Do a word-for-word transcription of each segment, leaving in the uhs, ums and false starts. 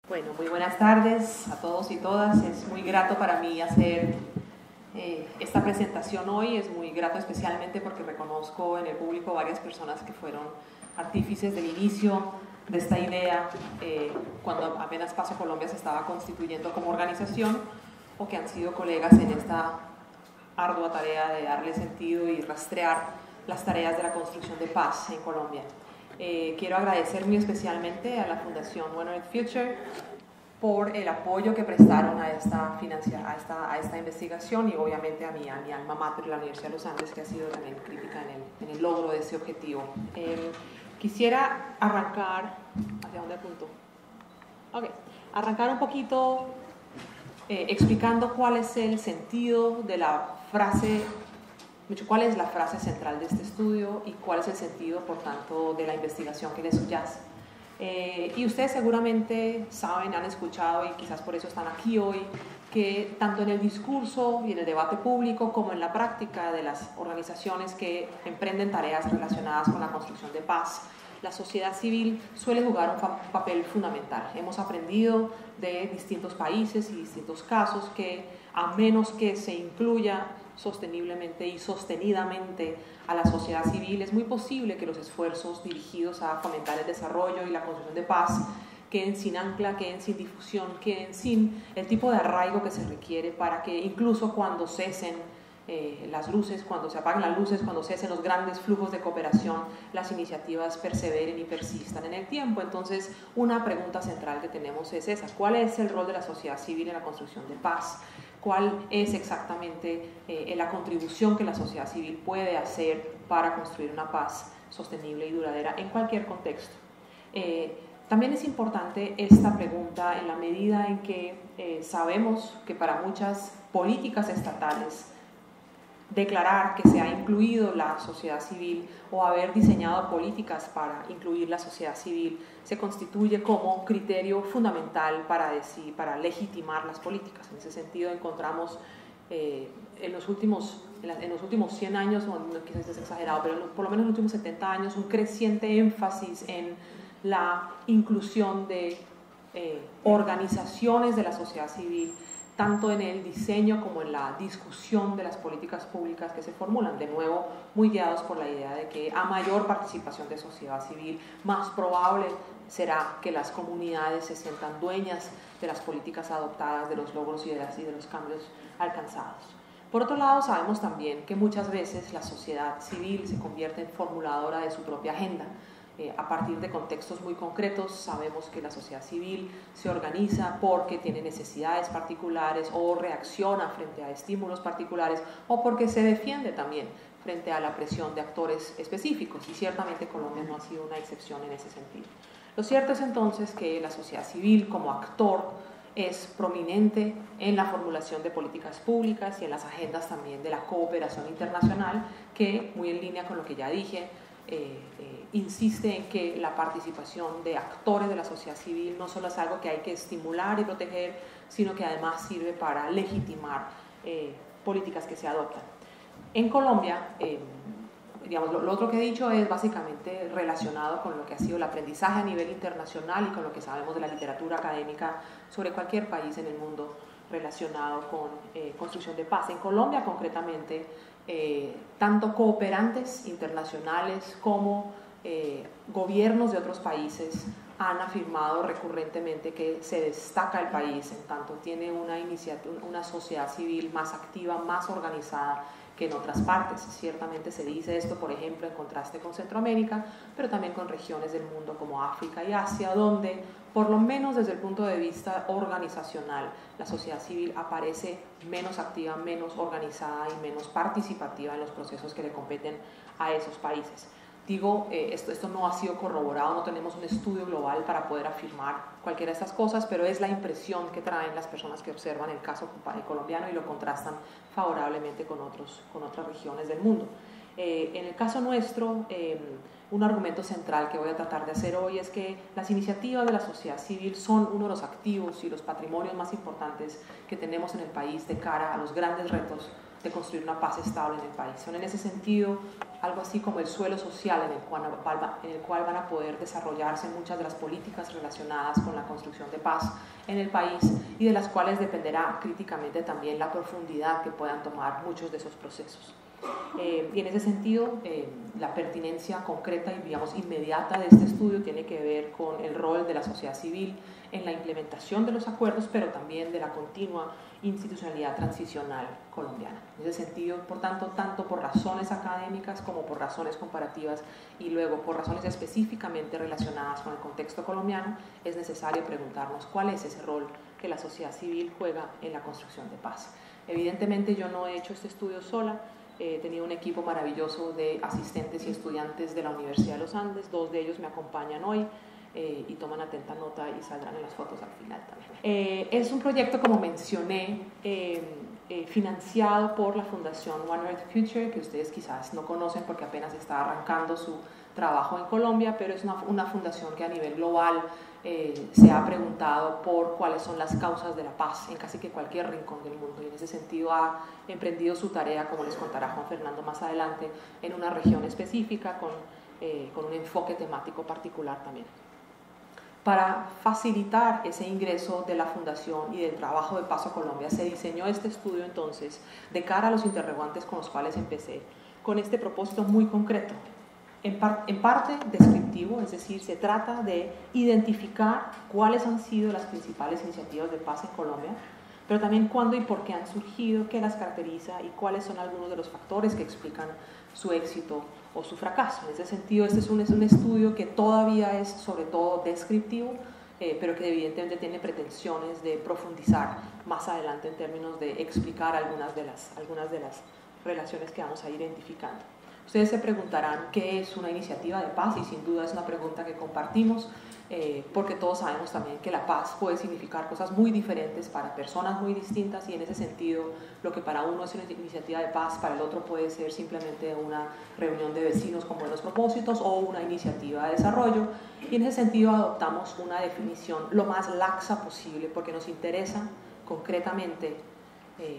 Bueno, muy buenas tardes a todos y todas. Es muy grato para mí hacer eh, esta presentación hoy. Es muy grato especialmente porque reconozco en el público varias personas que fueron artífices del inicio de esta idea eh, cuando apenas Paso Colombia se estaba constituyendo como organización, o que han sido colegas en esta ardua tarea de darle sentido y rastrear las tareas de la construcción de paz en Colombia. Eh, quiero agradecer muy especialmente a la Fundación One Earth Future por el apoyo que prestaron a esta, financia, a esta, a esta investigación, y obviamente a mi, a mi alma mater, la Universidad de los Andes, que ha sido también crítica en el, en el logro de ese objetivo. Eh, quisiera arrancar, ¿hacia dónde apunto? Ok, arrancar un poquito eh, explicando cuál es el sentido de la frase, cuál es la frase central de este estudio y cuál es el sentido, por tanto, de la investigación que le subyace. Eh, y ustedes seguramente saben, han escuchado, y quizás por eso están aquí hoy, que tanto en el discurso y en el debate público como en la práctica de las organizaciones que emprenden tareas relacionadas con la construcción de paz, la sociedad civil suele jugar un papel fundamental. Hemos aprendido de distintos países y distintos casos que, a menos que se incluya sosteniblemente y sostenidamente a la sociedad civil, es muy posible que los esfuerzos dirigidos a fomentar el desarrollo y la construcción de paz queden sin ancla, queden sin difusión, queden sin el tipo de arraigo que se requiere para que incluso cuando cesen eh, las luces, cuando se apaguen las luces, cuando cesen los grandes flujos de cooperación, las iniciativas perseveren y persistan en el tiempo. Entonces, una pregunta central que tenemos es esa: ¿cuál es el rol de la sociedad civil en la construcción de paz? ¿Cuál es exactamente eh, la contribución que la sociedad civil puede hacer para construir una paz sostenible y duradera en cualquier contexto? Eh, también es importante esta pregunta en la medida en que eh, sabemos que para muchas políticas estatales declarar que se ha incluido la sociedad civil o haber diseñado políticas para incluir la sociedad civil se constituye como criterio fundamental para, decir, para legitimar las políticas. En ese sentido encontramos eh, en, los últimos, en, la, en los últimos cien años, no, no quizás es exagerado, pero por lo menos en los últimos setenta años, un creciente énfasis en la inclusión de eh, organizaciones de la sociedad civil, tanto en el diseño como en la discusión de las políticas públicas que se formulan, de nuevo muy guiados por la idea de que a mayor participación de sociedad civil, más probable será que las comunidades se sientan dueñas de las políticas adoptadas, de los logros y de, las, y de los cambios alcanzados. Por otro lado, sabemos también que muchas veces la sociedad civil se convierte en formuladora de su propia agenda. Eh, a partir de contextos muy concretos, sabemos que la sociedad civil se organiza porque tiene necesidades particulares o reacciona frente a estímulos particulares, o porque se defiende también frente a la presión de actores específicos, y ciertamente Colombia no ha sido una excepción en ese sentido. Lo cierto es entonces que la sociedad civil como actor es prominente en la formulación de políticas públicas y en las agendas también de la cooperación internacional, que, muy en línea con lo que ya dije, Eh, eh, insiste en que la participación de actores de la sociedad civil no solo es algo que hay que estimular y proteger, sino que además sirve para legitimar eh, políticas que se adoptan. En Colombia, eh, digamos, lo, lo otro que he dicho es básicamente relacionado con lo que ha sido el aprendizaje a nivel internacional y con lo que sabemos de la literatura académica sobre cualquier país en el mundo relacionado con eh, construcción de paz. En Colombia, concretamente, Eh, tanto cooperantes internacionales como eh, gobiernos de otros países han afirmado recurrentemente que se destaca el país en tanto tiene una, iniciativa, una sociedad civil más activa, más organizada que en otras partes. Ciertamente se dice esto, por ejemplo, en contraste con Centroamérica, pero también con regiones del mundo como África y Asia, donde, por lo menos desde el punto de vista organizacional, la sociedad civil aparece menos activa, menos organizada y menos participativa en los procesos que le competen a esos países. Digo, eh, esto, esto no ha sido corroborado, no tenemos un estudio global para poder afirmar cualquiera de estas cosas, pero es la impresión que traen las personas que observan el caso colombiano y lo contrastan favorablemente con, otros, con otras regiones del mundo. Eh, en el caso nuestro, eh, un argumento central que voy a tratar de hacer hoy es que las iniciativas de la sociedad civil son uno de los activos y los patrimonios más importantes que tenemos en el país de cara a los grandes retos de construir una paz estable en el país. Son en ese sentido algo así como el suelo social en el cual, en el cual van a poder desarrollarse muchas de las políticas relacionadas con la construcción de paz en el país y de las cuales dependerá críticamente también la profundidad que puedan tomar muchos de esos procesos. Eh, y en ese sentido, eh, la pertinencia concreta y digamos inmediata de este estudio tiene que ver con el rol de la sociedad civil en la implementación de los acuerdos, pero también de la continua institucionalidad transicional colombiana. En ese sentido, por tanto, tanto por razones académicas como por razones comparativas y luego por razones específicamente relacionadas con el contexto colombiano, es necesario preguntarnos cuál es ese rol que la sociedad civil juega en la construcción de paz. Evidentemente yo no he hecho este estudio sola. He tenido un equipo maravilloso de asistentes y estudiantes de la Universidad de los Andes, dos de ellos me acompañan hoy eh, y toman atenta nota y saldrán en las fotos al final también. Eh, es un proyecto, como mencioné, eh, eh, financiado por la Fundación One Earth Future, que ustedes quizás no conocen porque apenas está arrancando su trabajo en Colombia, pero es una, una fundación que a nivel global eh, se ha preguntado por cuáles son las causas de la paz en casi que cualquier rincón del mundo, y en ese sentido ha emprendido su tarea, como les contará Juan Fernando más adelante, en una región específica con, eh, con un enfoque temático particular también. Para facilitar ese ingreso de la Fundación y del trabajo de Paz a Colombia, se diseñó este estudio entonces de cara a los interrogantes con los cuales empecé, con este propósito muy concreto, en, par en parte descriptivo, es decir, se trata de identificar cuáles han sido las principales iniciativas de paz en Colombia, pero también cuándo y por qué han surgido, qué las caracteriza y cuáles son algunos de los factores que explican su éxito o su fracaso. En ese sentido, este es un, es un estudio que todavía es sobre todo descriptivo, eh, pero que evidentemente tiene pretensiones de profundizar más adelante en términos de explicar algunas de las, algunas de las relaciones que vamos a ir identificando. Ustedes se preguntarán qué es una iniciativa de paz, y sin duda es una pregunta que compartimos, eh, porque todos sabemos también que la paz puede significar cosas muy diferentes para personas muy distintas, y en ese sentido lo que para uno es una iniciativa de paz, para el otro puede ser simplemente una reunión de vecinos con buenos propósitos o una iniciativa de desarrollo, y en ese sentido adoptamos una definición lo más laxa posible porque nos interesa concretamente eh,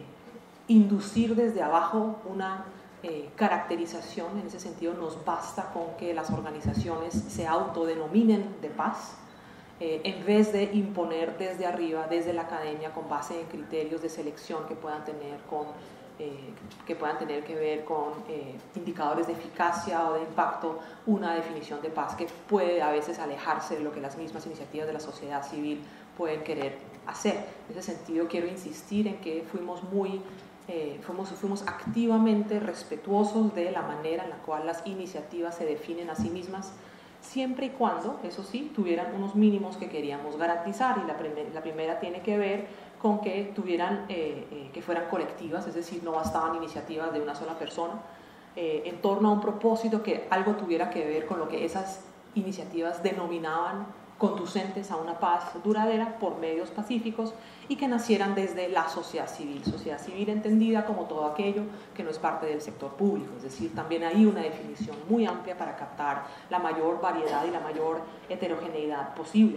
inducir desde abajo una Eh, caracterización. En ese sentido nos basta con que las organizaciones se autodenominen de paz, eh, en vez de imponer desde arriba, desde la academia, con base en criterios de selección que puedan tener, con, eh, que, puedan tener que ver con eh, indicadores de eficacia o de impacto, una definición de paz que puede a veces alejarse de lo que las mismas iniciativas de la sociedad civil pueden querer hacer. En ese sentido quiero insistir en que fuimos muy Eh, fuimos, fuimos activamente respetuosos de la manera en la cual las iniciativas se definen a sí mismas, siempre y cuando, eso sí, tuvieran unos mínimos que queríamos garantizar, y la, primer, la primera tiene que ver con que tuvieran, eh, eh, que fueran colectivas, es decir, no bastaban iniciativas de una sola persona, eh, en torno a un propósito que algo tuviera que ver con lo que esas iniciativas denominaban conducentes a una paz duradera por medios pacíficos, y que nacieran desde la sociedad civil, sociedad civil entendida como todo aquello que no es parte del sector público, es decir, también hay una definición muy amplia para captar la mayor variedad y la mayor heterogeneidad posible.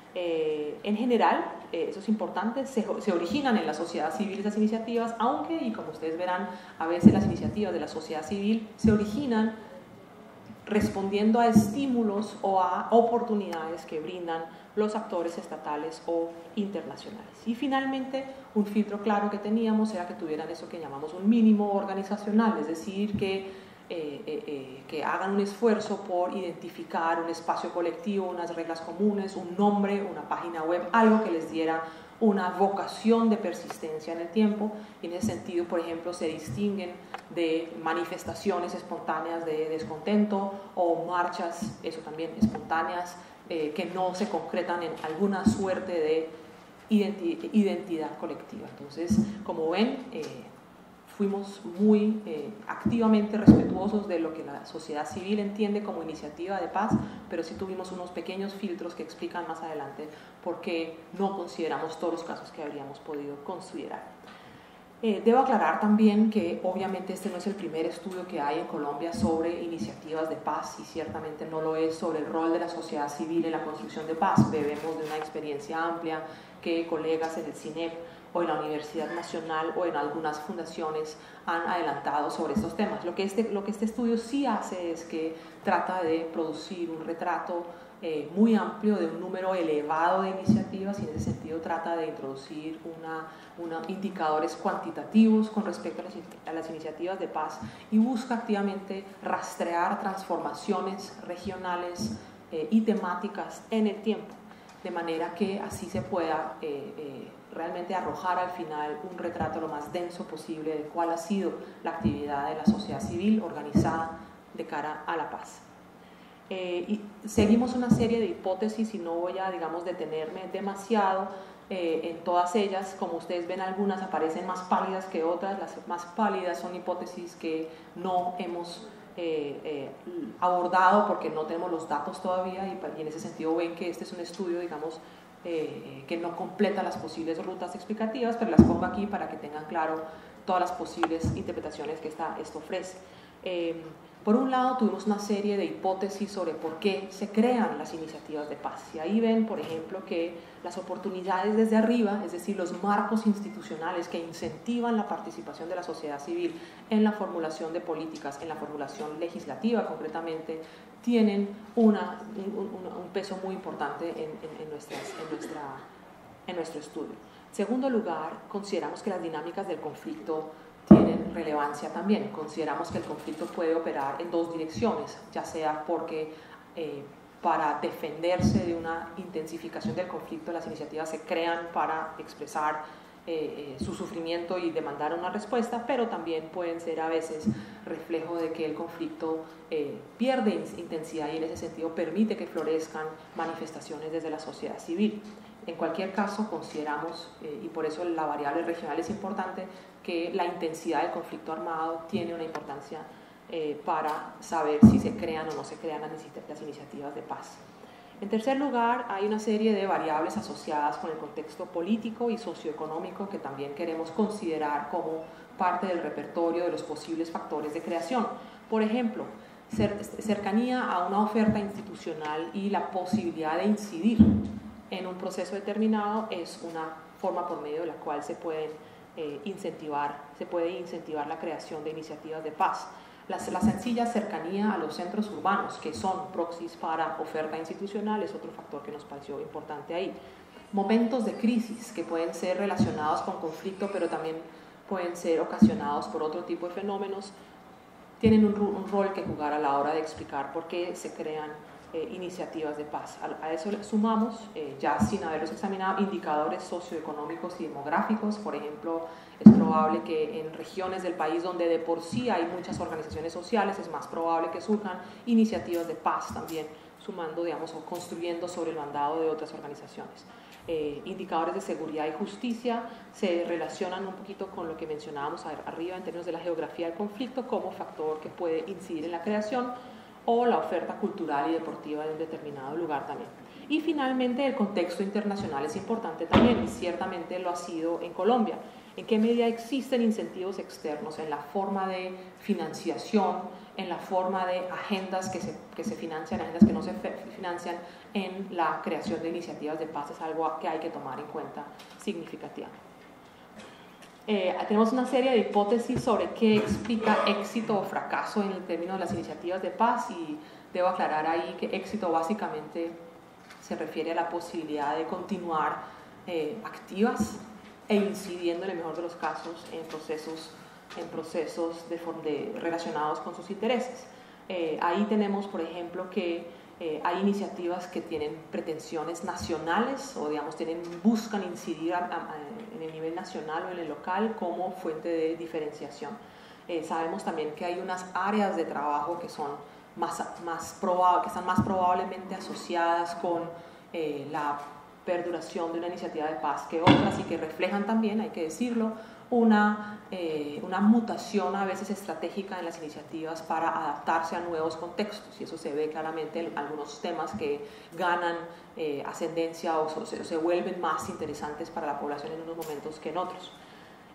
Eh, en general, eh, eso es importante, se, se originan en la sociedad civil esas iniciativas, aunque, y como ustedes verán, a veces las iniciativas de la sociedad civil se originan respondiendo a estímulos o a oportunidades que brindan los actores estatales o internacionales. Y finalmente, un filtro claro que teníamos era que tuvieran eso que llamamos un mínimo organizacional, es decir, que, eh, eh, eh, que hagan un esfuerzo por identificar un espacio colectivo, unas reglas comunes, un nombre, una página web, algo que les diera una vocación de persistencia en el tiempo, y en ese sentido, por ejemplo, se distinguen de manifestaciones espontáneas de descontento o marchas, eso también, espontáneas, eh, que no se concretan en alguna suerte de identi identidad colectiva. Entonces, como ven, eh, fuimos muy eh, activamente respetuosos de lo que la sociedad civil entiende como iniciativa de paz, pero sí tuvimos unos pequeños filtros que explican más adelante por qué no consideramos todos los casos que habríamos podido considerar. Eh, debo aclarar también que obviamente este no es el primer estudio que hay en Colombia sobre iniciativas de paz y ciertamente no lo es sobre el rol de la sociedad civil en la construcción de paz. Bebemos de una experiencia amplia que colegas en el CINEP o en la Universidad Nacional o en algunas fundaciones han adelantado sobre estos temas. Lo que este, lo que este estudio sí hace es que trata de producir un retrato eh, muy amplio de un número elevado de iniciativas y en ese sentido trata de introducir una, una indicadores cuantitativos con respecto a las, a las iniciativas de paz y busca activamente rastrear transformaciones regionales eh, y temáticas en el tiempo, de manera que así se pueda eh, eh, realmente arrojar al final un retrato lo más denso posible de cuál ha sido la actividad de la sociedad civil organizada de cara a la paz. Eh, y seguimos una serie de hipótesis y no voy a, digamos, detenerme demasiado eh, en todas ellas. Como ustedes ven, algunas aparecen más pálidas que otras. Las más pálidas son hipótesis que no hemos eh, eh, abordado porque no tenemos los datos todavía y, y en ese sentido ven que este es un estudio, digamos, eh, que no completa las posibles rutas explicativas, pero las pongo aquí para que tengan claro todas las posibles interpretaciones que esta, esto ofrece. Eh, Por un lado, tuvimos una serie de hipótesis sobre por qué se crean las iniciativas de paz. Y ahí ven, por ejemplo, que las oportunidades desde arriba, es decir, los marcos institucionales que incentivan la participación de la sociedad civil en la formulación de políticas, en la formulación legislativa concretamente, tienen una, un, un, un peso muy importante en, en, en, nuestras, en, nuestra, en nuestro estudio. En segundo lugar, consideramos que las dinámicas del conflicto tienen relevancia también. Consideramos que el conflicto puede operar en dos direcciones, ya sea porque eh, para defenderse de una intensificación del conflicto las iniciativas se crean para expresar eh, eh, su sufrimiento y demandar una respuesta, pero también pueden ser a veces reflejo de que el conflicto eh, pierde intensidad y en ese sentido permite que florezcan manifestaciones desde la sociedad civil. En cualquier caso, consideramos, eh, y por eso la variable regional es importante, que la intensidad del conflicto armado tiene una importancia eh, para saber si se crean o no se crean las, las iniciativas de paz. En tercer lugar, hay una serie de variables asociadas con el contexto político y socioeconómico que también queremos considerar como parte del repertorio de los posibles factores de creación. Por ejemplo, cer cercanía a una oferta institucional y la posibilidad de incidir en un proceso determinado es una forma por medio de la cual se pueden eh, incentivar, se puede incentivar la creación de iniciativas de paz. La, la sencilla cercanía a los centros urbanos, que son proxies para oferta institucional, es otro factor que nos pareció importante ahí. Momentos de crisis que pueden ser relacionados con conflicto, pero también pueden ser ocasionados por otro tipo de fenómenos, tienen un, un rol que jugar a la hora de explicar por qué se crean Eh, iniciativas de paz. A, a eso le sumamos, eh, ya sin haberlos examinado, indicadores socioeconómicos y demográficos. Por ejemplo, es probable que en regiones del país donde de por sí hay muchas organizaciones sociales, es más probable que surjan iniciativas de paz también, sumando, digamos, o construyendo sobre el mandado de otras organizaciones. Eh, indicadores de seguridad y justicia se relacionan un poquito con lo que mencionábamos arriba en términos de la geografía del conflicto como factor que puede incidir en la creación, o la oferta cultural y deportiva de un determinado lugar también. Y finalmente el contexto internacional es importante también y ciertamente lo ha sido en Colombia. ¿En qué medida existen incentivos externos en la forma de financiación, en la forma de agendas que se, que se financian, agendas que no se financian en la creación de iniciativas de paz? Es algo que hay que tomar en cuenta significativamente. Eh, tenemos una serie de hipótesis sobre qué explica éxito o fracaso en el término de las iniciativas de paz y debo aclarar ahí que éxito básicamente se refiere a la posibilidad de continuar eh, activas e incidiendo en el mejor de los casos en procesos, en procesos de, de, relacionados con sus intereses. Eh, ahí tenemos, por ejemplo, que Eh, hay iniciativas que tienen pretensiones nacionales o digamos tienen, buscan incidir a, a, en el nivel nacional o en el local como fuente de diferenciación. Eh, sabemos también que hay unas áreas de trabajo que son más, más probable, que están más probablemente asociadas con eh, la perduración de una iniciativa de paz que otras y que reflejan también, hay que decirlo, una, eh, una mutación a veces estratégica en las iniciativas para adaptarse a nuevos contextos y eso se ve claramente en algunos temas que ganan eh, ascendencia o se, se vuelven más interesantes para la población en unos momentos que en otros.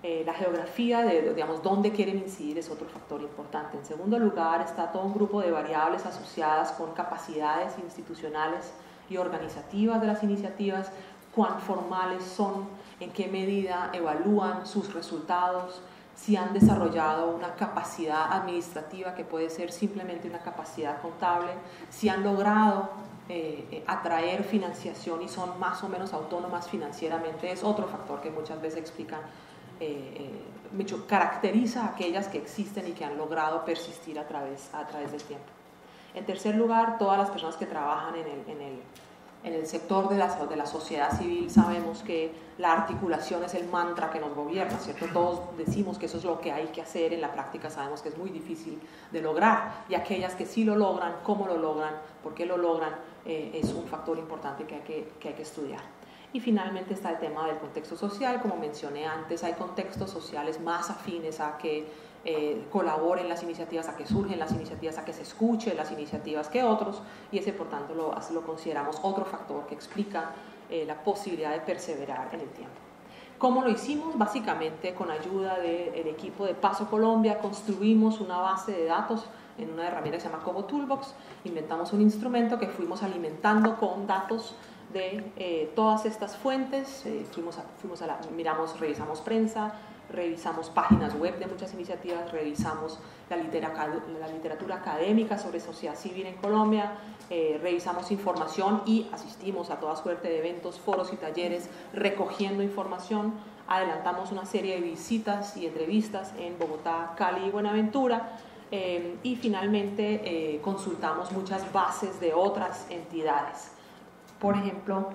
Eh, la geografía de, digamos, dónde quieren incidir es otro factor importante. En segundo lugar, está todo un grupo de variables asociadas con capacidades institucionales y organizativas de las iniciativas, cuán formales son, en qué medida evalúan sus resultados, si han desarrollado una capacidad administrativa que puede ser simplemente una capacidad contable, si han logrado eh, atraer financiación y son más o menos autónomas financieramente, es otro factor que muchas veces explican, eh, eh, caracteriza a aquellas que existen y que han logrado persistir a través, a través del tiempo. En tercer lugar, todas las personas que trabajan en el, en el En el sector de la, de la sociedad civil sabemos que la articulación es el mantra que nos gobierna, ¿cierto? Todos decimos que eso es lo que hay que hacer, en la práctica sabemos que es muy difícil de lograr, y aquellas que sí lo logran, cómo lo logran, por qué lo logran, eh, es un factor importante que hay que, que hay que estudiar. Y finalmente está el tema del contexto social. Como mencioné antes, hay contextos sociales más afines a que eh, colaboren las iniciativas, a que surgen las iniciativas, a que se escuchen las iniciativas que otros, y ese por tanto lo, lo consideramos otro factor que explica eh, la posibilidad de perseverar en el tiempo. ¿Cómo lo hicimos? Básicamente con ayuda del equipo de Paso Colombia construimos una base de datos en una herramienta que se llama Cobo Toolbox. Inventamos un instrumento que fuimos alimentando con datos de eh, todas estas fuentes. eh, fuimos, a, fuimos a la, miramos, revisamos prensa, revisamos páginas web de muchas iniciativas, revisamos la, litera, la literatura académica sobre sociedad civil en Colombia, eh, revisamos información y asistimos a toda suerte de eventos, foros y talleres recogiendo información. Adelantamos una serie de visitas y entrevistas en Bogotá, Cali y Buenaventura. Eh, y finalmente eh, consultamos muchas bases de otras entidades. Por ejemplo,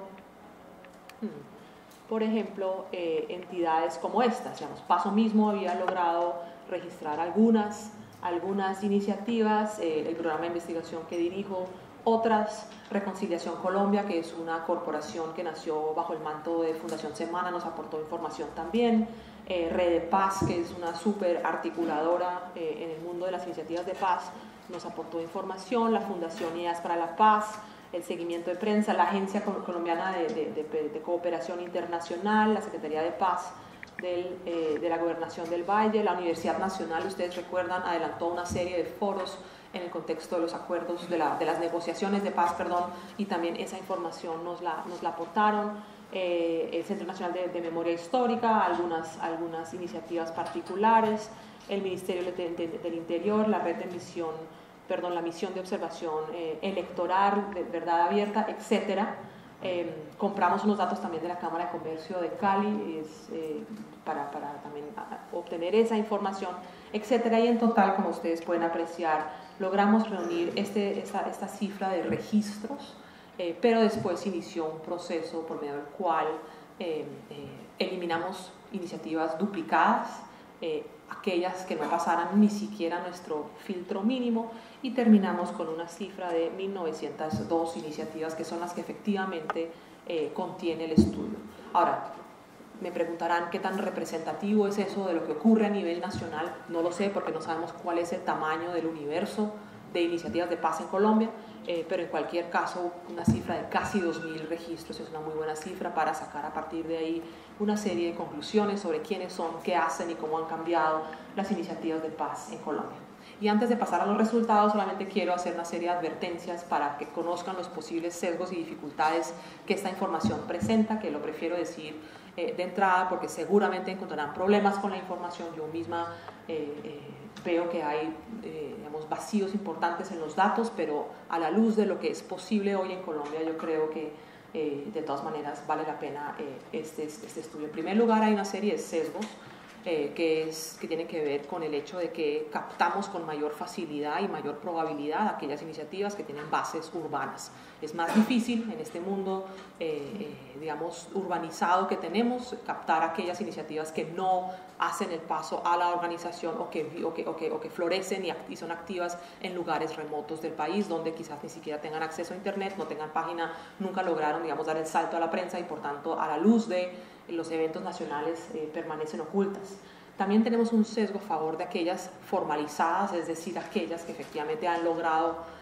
por ejemplo eh, entidades como estas. Digamos, Paso mismo había logrado registrar algunas, algunas iniciativas, eh, el programa de investigación que dirijo, otras, Reconciliación Colombia, que es una corporación que nació bajo el manto de Fundación Semana, nos aportó información también. Eh, Red de Paz, que es una súper articuladora eh, en el mundo de las iniciativas de paz, nos aportó información. La Fundación Ideas para la Paz, el seguimiento de prensa, la Agencia Colombiana de, de, de, de Cooperación Internacional, la Secretaría de Paz del, eh, de la Gobernación del Valle, la Universidad Nacional, ustedes recuerdan, adelantó una serie de foros en el contexto de los acuerdos, de, la, de las negociaciones de paz, perdón, y también esa información nos la, nos la aportaron. Eh, el Centro Nacional de, de Memoria Histórica, algunas, algunas iniciativas particulares, el Ministerio de, de, del Interior, la red de misión, perdón, la misión de observación eh, electoral, de verdad abierta, etcétera. Eh, compramos unos datos también de la Cámara de Comercio de Cali es, eh, para, para también obtener esa información, etcétera. Y en total, como ustedes pueden apreciar, logramos reunir este, esta, esta cifra de registros, eh, pero después inició un proceso por medio del cual eh, eh, eliminamos iniciativas duplicadas, eh, aquellas que no pasaran ni siquiera nuestro filtro mínimo, y terminamos con una cifra de mil novecientas dos iniciativas, que son las que efectivamente eh, contiene el estudio. Ahora, me preguntarán qué tan representativo es eso de lo que ocurre a nivel nacional. No lo sé, porque no sabemos cuál es el tamaño del universo de iniciativas de paz en Colombia, eh, pero en cualquier caso una cifra de casi dos mil registros es una muy buena cifra para sacar a partir de ahí una serie de conclusiones sobre quiénes son, qué hacen y cómo han cambiado las iniciativas de paz en Colombia. Y antes de pasar a los resultados, solamente quiero hacer una serie de advertencias para que conozcan los posibles sesgos y dificultades que esta información presenta, que lo prefiero decir eh, de entrada porque seguramente encontrarán problemas con la información. Yo misma eh, eh, veo que hay eh, digamos, vacíos importantes en los datos, pero a la luz de lo que es posible hoy en Colombia, yo creo que eh, de todas maneras vale la pena eh, este, este estudio. En primer lugar, hay una serie de sesgos Eh, que, es, que tiene que ver con el hecho de que captamos con mayor facilidad y mayor probabilidad aquellas iniciativas que tienen bases urbanas. Es más difícil en este mundo, eh, eh, digamos, urbanizado que tenemos, captar aquellas iniciativas que no hacen el paso a la organización o que, o que, o que, o que florecen y, y son activas en lugares remotos del país, donde quizás ni siquiera tengan acceso a internet, no tengan página, nunca lograron, digamos, dar el salto a la prensa y por tanto a la luz de los eventos nacionales eh, permanecen ocultas. También tenemos un sesgo a favor de aquellas formalizadas, es decir, aquellas que efectivamente han logrado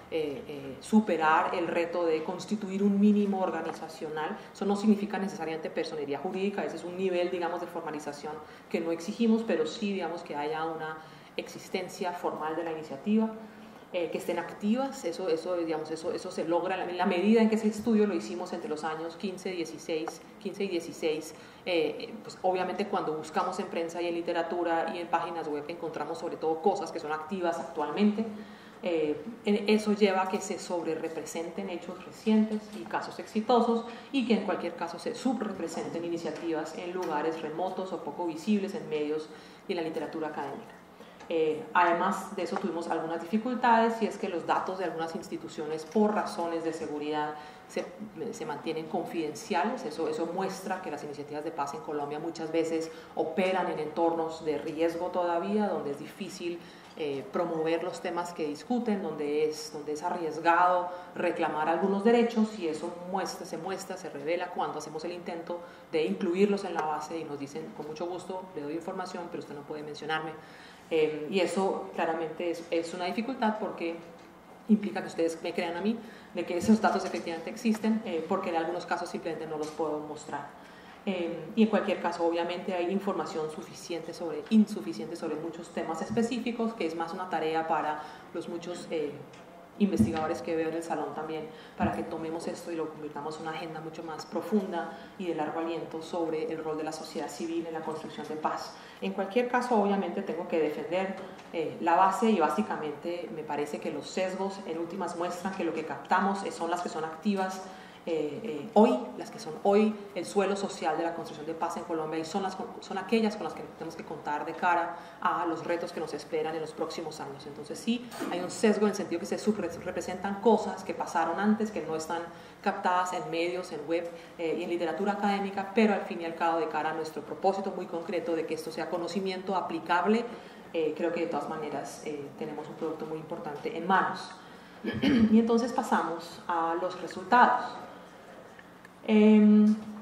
eh, eh, superar el reto de constituir un mínimo organizacional. Eso no significa necesariamente personería jurídica, ese es un nivel, digamos, de formalización que no exigimos, pero sí, digamos, que haya una existencia formal de la iniciativa. Eh, que estén activas, eso, eso, digamos, eso, eso se logra en la medida en que ese estudio lo hicimos entre los años quince, dieciséis, quince y dieciséis, eh, pues obviamente cuando buscamos en prensa y en literatura y en páginas web encontramos sobre todo cosas que son activas actualmente. Eh, eso lleva a que se sobrerepresenten hechos recientes y casos exitosos y que en cualquier caso se subrepresenten iniciativas en lugares remotos o poco visibles en medios y en la literatura académica. Eh, además de eso tuvimos algunas dificultades y es que los datos de algunas instituciones por razones de seguridad se, se mantienen confidenciales. Eso, eso muestra que las iniciativas de paz en Colombia muchas veces operan en entornos de riesgo todavía, donde es difícil eh, promover los temas que discuten, donde es, donde es arriesgado reclamar algunos derechos, y eso muestra, se muestra, se revela cuando hacemos el intento de incluirlos en la base y nos dicen con mucho gusto, le doy información, pero usted no puede mencionarme. Eh, y eso claramente es, es una dificultad porque implica que ustedes me crean a mí de que esos datos efectivamente existen, eh, porque en algunos casos simplemente no los puedo mostrar. Eh, y en cualquier caso, obviamente hay información suficiente sobre, insuficiente sobre muchos temas específicos, que es más una tarea para los muchos eh, investigadores que veo en el salón también, para que tomemos esto y lo convirtamos en una agenda mucho más profunda y de largo aliento sobre el rol de la sociedad civil en la construcción de paz. En cualquier caso, obviamente tengo que defender eh, la base, y básicamente me parece que los sesgos en últimas muestran que lo que captamos son las que son activas Eh, eh, hoy, las que son hoy el suelo social de la construcción de paz en Colombia, y son, las, son aquellas con las que tenemos que contar de cara a los retos que nos esperan en los próximos años. Entonces sí, hay un sesgo en el sentido que se representan cosas que pasaron antes, que no están captadas en medios, en web eh, y en literatura académica, pero al fin y al cabo de cara a nuestro propósito muy concreto de que esto sea conocimiento aplicable, eh, creo que de todas maneras eh, tenemos un producto muy importante en manos. Y entonces pasamos a los resultados. Eh,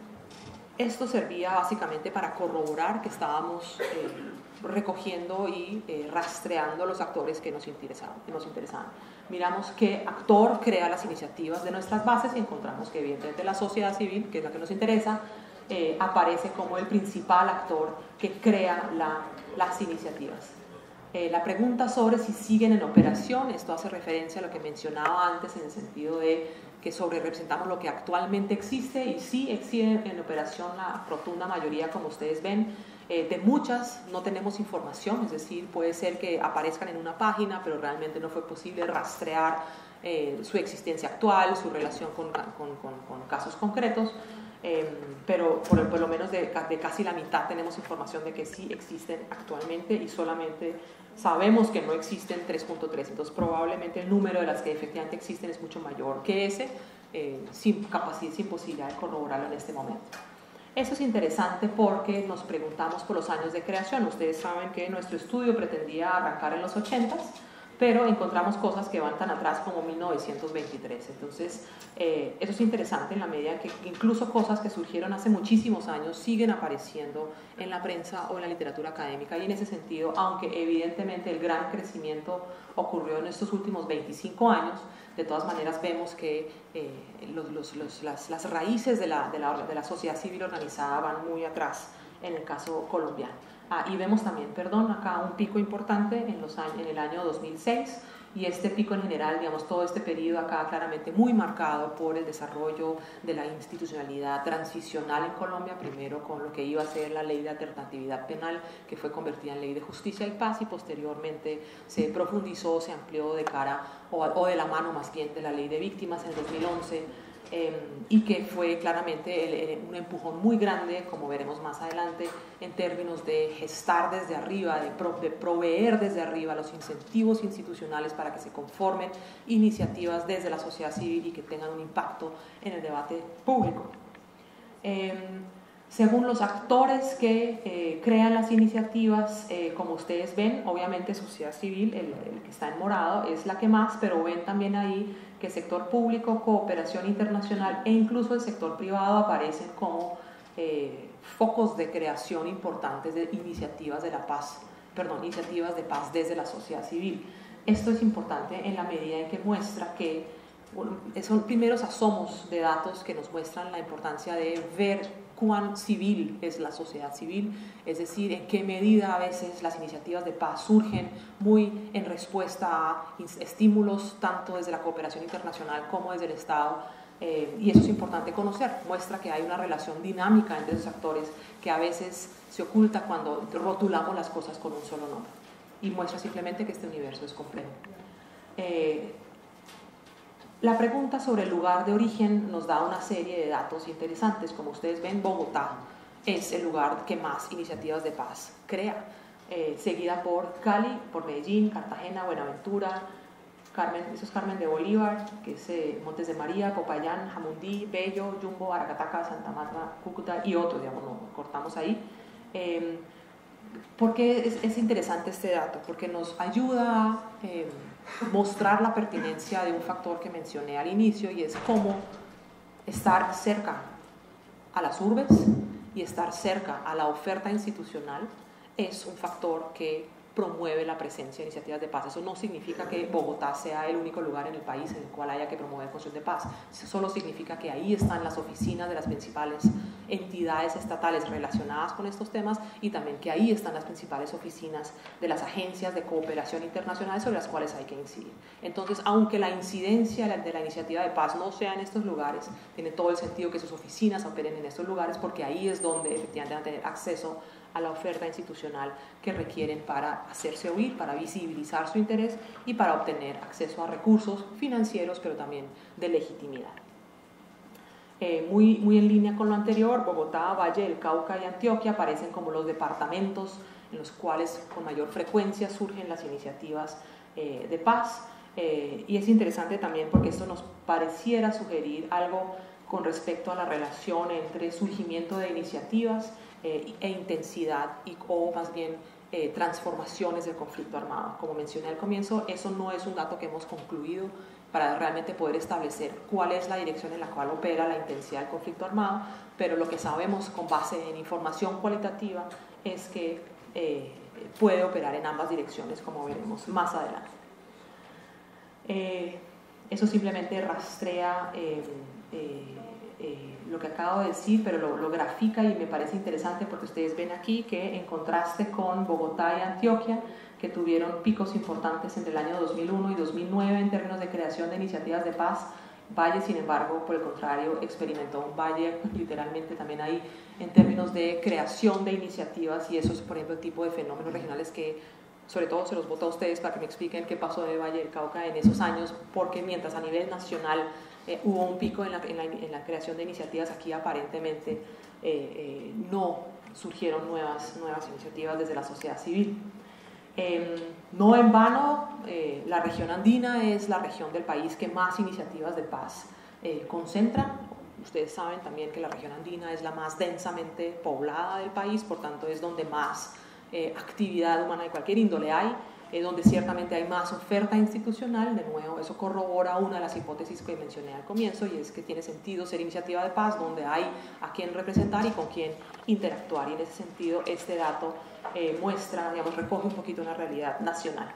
esto servía básicamente para corroborar que estábamos eh, recogiendo y eh, rastreando los actores que nos interesaban, que nos interesaban. Miramos qué actor crea las iniciativas de nuestras bases y encontramos que evidentemente la sociedad civil, que es la que nos interesa, eh, aparece como el principal actor que crea la, las iniciativas. Eh, la pregunta sobre si siguen en operación, esto hace referencia a lo que mencionaba antes en el sentido de que sobre representamos lo que actualmente existe, y sí existe en operación la rotunda mayoría, como ustedes ven. Eh, de muchas no tenemos información, es decir, puede ser que aparezcan en una página, pero realmente no fue posible rastrear eh, su existencia actual, su relación con, con, con, con casos concretos. Eh, pero por, por lo menos de, de casi la mitad tenemos información de que sí existen actualmente, y solamente sabemos que no existen tres punto tres, entonces probablemente el número de las que efectivamente existen es mucho mayor que ese, eh, sin capacidad, sin posibilidad de corroborarlo en este momento. Eso es interesante porque nos preguntamos por los años de creación. Ustedes saben que nuestro estudio pretendía arrancar en los ochentas, pero encontramos cosas que van tan atrás como mil novecientos veintitrés. Entonces, eh, eso es interesante en la medida que incluso cosas que surgieron hace muchísimos años siguen apareciendo en la prensa o en la literatura académica, y en ese sentido, aunque evidentemente el gran crecimiento ocurrió en estos últimos veinticinco años, de todas maneras vemos que eh, los, los, los, las, las raíces de la, de, la, de la sociedad civil organizada van muy atrás en el caso colombiano. Ah, y vemos también, perdón, acá un pico importante en, los años, en el año dos mil seis, y este pico en general, digamos, todo este periodo acá claramente muy marcado por el desarrollo de la institucionalidad transicional en Colombia, primero con lo que iba a ser la ley de alternatividad penal, que fue convertida en ley de justicia y paz, y posteriormente se profundizó, se amplió de cara, o, o de la mano más bien, de la ley de víctimas en el dos mil once, Eh, y que fue claramente el, el, un empujón muy grande, como veremos más adelante, en términos de gestar desde arriba, de, pro, de proveer desde arriba los incentivos institucionales para que se conformen iniciativas desde la sociedad civil y que tengan un impacto en el debate público. Eh, según los actores que eh, crean las iniciativas, eh, como ustedes ven, obviamente sociedad civil, el, el que está en morado, es la que más, pero ven también ahí que sector público, cooperación internacional e incluso el sector privado aparecen como eh, focos de creación importantes de iniciativas de la paz, perdón, iniciativas de paz desde la sociedad civil. Esto es importante en la medida en que muestra que son primeros asomos de datos que nos muestran la importancia de ver cuán civil es la sociedad civil, es decir, en qué medida a veces las iniciativas de paz surgen muy en respuesta a estímulos tanto desde la cooperación internacional como desde el Estado, eh, y eso es importante conocer, muestra que hay una relación dinámica entre esos actores que a veces se oculta cuando rotulamos las cosas con un solo nombre, y muestra simplemente que este universo es complejo. Eh, La pregunta sobre el lugar de origen nos da una serie de datos interesantes. Como ustedes ven, Bogotá es el lugar que más iniciativas de paz crea, eh, seguida por Cali, por Medellín, Cartagena, Buenaventura, Carmen, eso es Carmen de Bolívar, que es eh, Montes de María, Popayán, Jamundí, Bello, Yumbo, Aracataca, Santa Marta, Cúcuta y otros, digamos, no, cortamos ahí. Eh, ¿Por qué es, es interesante este dato? Porque nos ayuda a eh, mostrar la pertinencia de un factor que mencioné al inicio, y es cómo estar cerca a las urbes y estar cerca a la oferta institucional es un factor que promueve la presencia de iniciativas de paz. Eso no significa que Bogotá sea el único lugar en el país en el cual haya que promover construcción de paz. Eso solo significa que ahí están las oficinas de las principales entidades estatales relacionadas con estos temas, y también que ahí están las principales oficinas de las agencias de cooperación internacional sobre las cuales hay que incidir. Entonces, aunque la incidencia de la iniciativa de paz no sea en estos lugares, tiene todo el sentido que sus oficinas operen en estos lugares, porque ahí es donde efectivamente van a tener acceso a la oferta institucional que requieren para hacerse oír, para visibilizar su interés y para obtener acceso a recursos financieros, pero también de legitimidad. Eh, muy, muy en línea con lo anterior, Bogotá, Valle del Cauca y Antioquia aparecen como los departamentos en los cuales con mayor frecuencia surgen las iniciativas eh, de paz, eh, y es interesante también porque esto nos pareciera sugerir algo con respecto a la relación entre surgimiento de iniciativas eh, e intensidad y, o más bien eh, transformaciones del conflicto armado. Como mencioné al comienzo, eso no es un dato que hemos concluido para realmente poder establecer cuál es la dirección en la cual opera la intensidad del conflicto armado, pero lo que sabemos con base en información cualitativa es que eh, puede operar en ambas direcciones, como veremos más adelante. Eh, eso simplemente rastrea eh, eh, eh, lo que acabo de decir, pero lo, lo grafica, y me parece interesante porque ustedes ven aquí que en contraste con Bogotá y Antioquia, que tuvieron picos importantes entre el año dos mil uno y dos mil nueve en términos de creación de iniciativas de paz, Valle, sin embargo, por el contrario, experimentó un valle literalmente también ahí en términos de creación de iniciativas, y eso es, por ejemplo, el tipo de fenómenos regionales que sobre todo se los voto a ustedes para que me expliquen qué pasó de Valle del Cauca en esos años, porque mientras a nivel nacional eh, hubo un pico en la, en, la, en la creación de iniciativas, aquí aparentemente eh, eh, no surgieron nuevas, nuevas iniciativas desde la sociedad civil. Eh, no en vano, eh, la región andina es la región del país que más iniciativas de paz eh, concentra. Ustedes saben también que la región andina es la más densamente poblada del país, por tanto es donde más eh, actividad humana de cualquier índole hay, eh, donde ciertamente hay más oferta institucional. De nuevo, eso corrobora una de las hipótesis que mencioné al comienzo, y es que tiene sentido ser iniciativa de paz donde hay a quien representar y con quien interactuar, y en ese sentido este dato Eh, muestra, digamos, recoge un poquito una realidad nacional.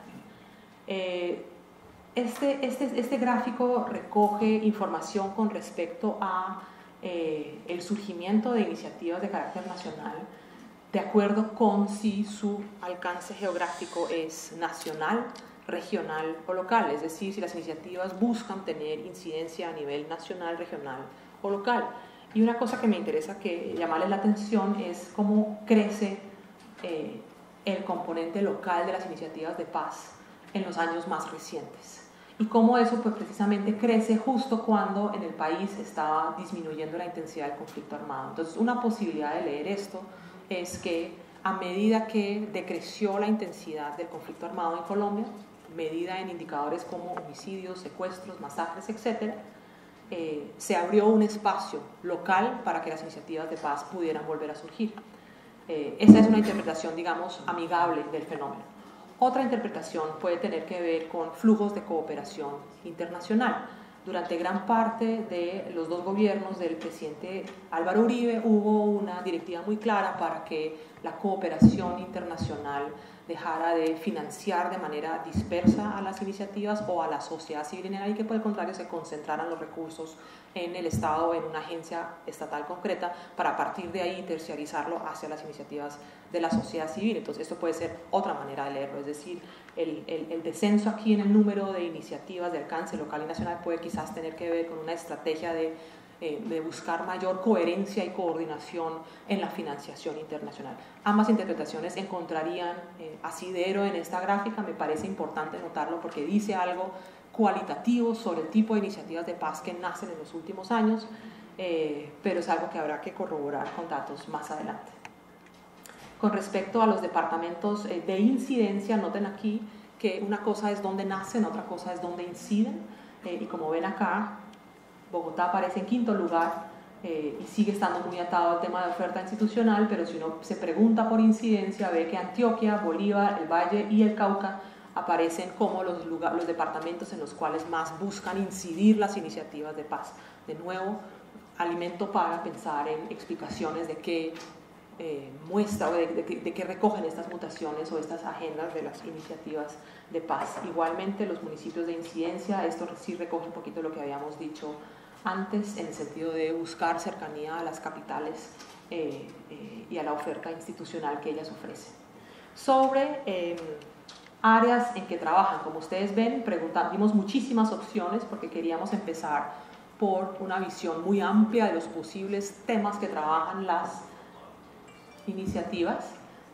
Eh, este, este, este gráfico recoge información con respecto a eh, el surgimiento de iniciativas de carácter nacional, de acuerdo con si su alcance geográfico es nacional, regional o local, es decir, si las iniciativas buscan tener incidencia a nivel nacional, regional o local. Y una cosa que me interesa que llamarles la atención es cómo crece Eh, el componente local de las iniciativas de paz en los años más recientes, y cómo eso pues precisamente crece justo cuando en el país estaba disminuyendo la intensidad del conflicto armado. Entonces, una posibilidad de leer esto es que a medida que decreció la intensidad del conflicto armado en Colombia, medida en indicadores como homicidios, secuestros, masacres, etcétera, eh, se abrió un espacio local para que las iniciativas de paz pudieran volver a surgir. Eh, esta es una interpretación, digamos, amigable del fenómeno. Otra interpretación puede tener que ver con flujos de cooperación internacional. Durante gran parte de los dos gobiernos del presidente Álvaro Uribe hubo una directiva muy clara para que la cooperación internacional dejara de financiar de manera dispersa a las iniciativas o a la sociedad civil en general, y que por el contrario se concentraran los recursos en el Estado o en una agencia estatal concreta para a partir de ahí terciarizarlo hacia las iniciativas de la sociedad civil. Entonces esto puede ser otra manera de leerlo, es decir, el, el, el descenso aquí en el número de iniciativas de alcance local y nacional puede quizás tener que ver con una estrategia de de buscar mayor coherencia y coordinación en la financiación internacional. Ambas interpretaciones encontrarían eh, asidero en esta gráfica. Me parece importante notarlo porque dice algo cualitativo sobre el tipo de iniciativas de paz que nacen en los últimos años, eh, pero es algo que habrá que corroborar con datos más adelante. Con respecto a los departamentos eh, de incidencia, noten aquí que una cosa es dónde nacen, otra cosa es dónde inciden, eh, y como ven acá, Bogotá aparece en quinto lugar eh, y sigue estando muy atado al tema de oferta institucional, pero si uno se pregunta por incidencia, ve que Antioquia, Bolívar, el Valle y el Cauca aparecen como los, lugar, los departamentos en los cuales más buscan incidir las iniciativas de paz. De nuevo, alimento para pensar en explicaciones de qué eh, muestra o de, de, de qué recogen estas mutaciones o estas agendas de las iniciativas de paz. Igualmente, los municipios de incidencia, esto sí recoge un poquito lo que habíamos dicho antes, en el sentido de buscar cercanía a las capitales eh, eh, y a la oferta institucional que ellas ofrecen. Sobre eh, áreas en que trabajan, como ustedes ven, preguntamos muchísimas opciones porque queríamos empezar por una visión muy amplia de los posibles temas que trabajan las iniciativas.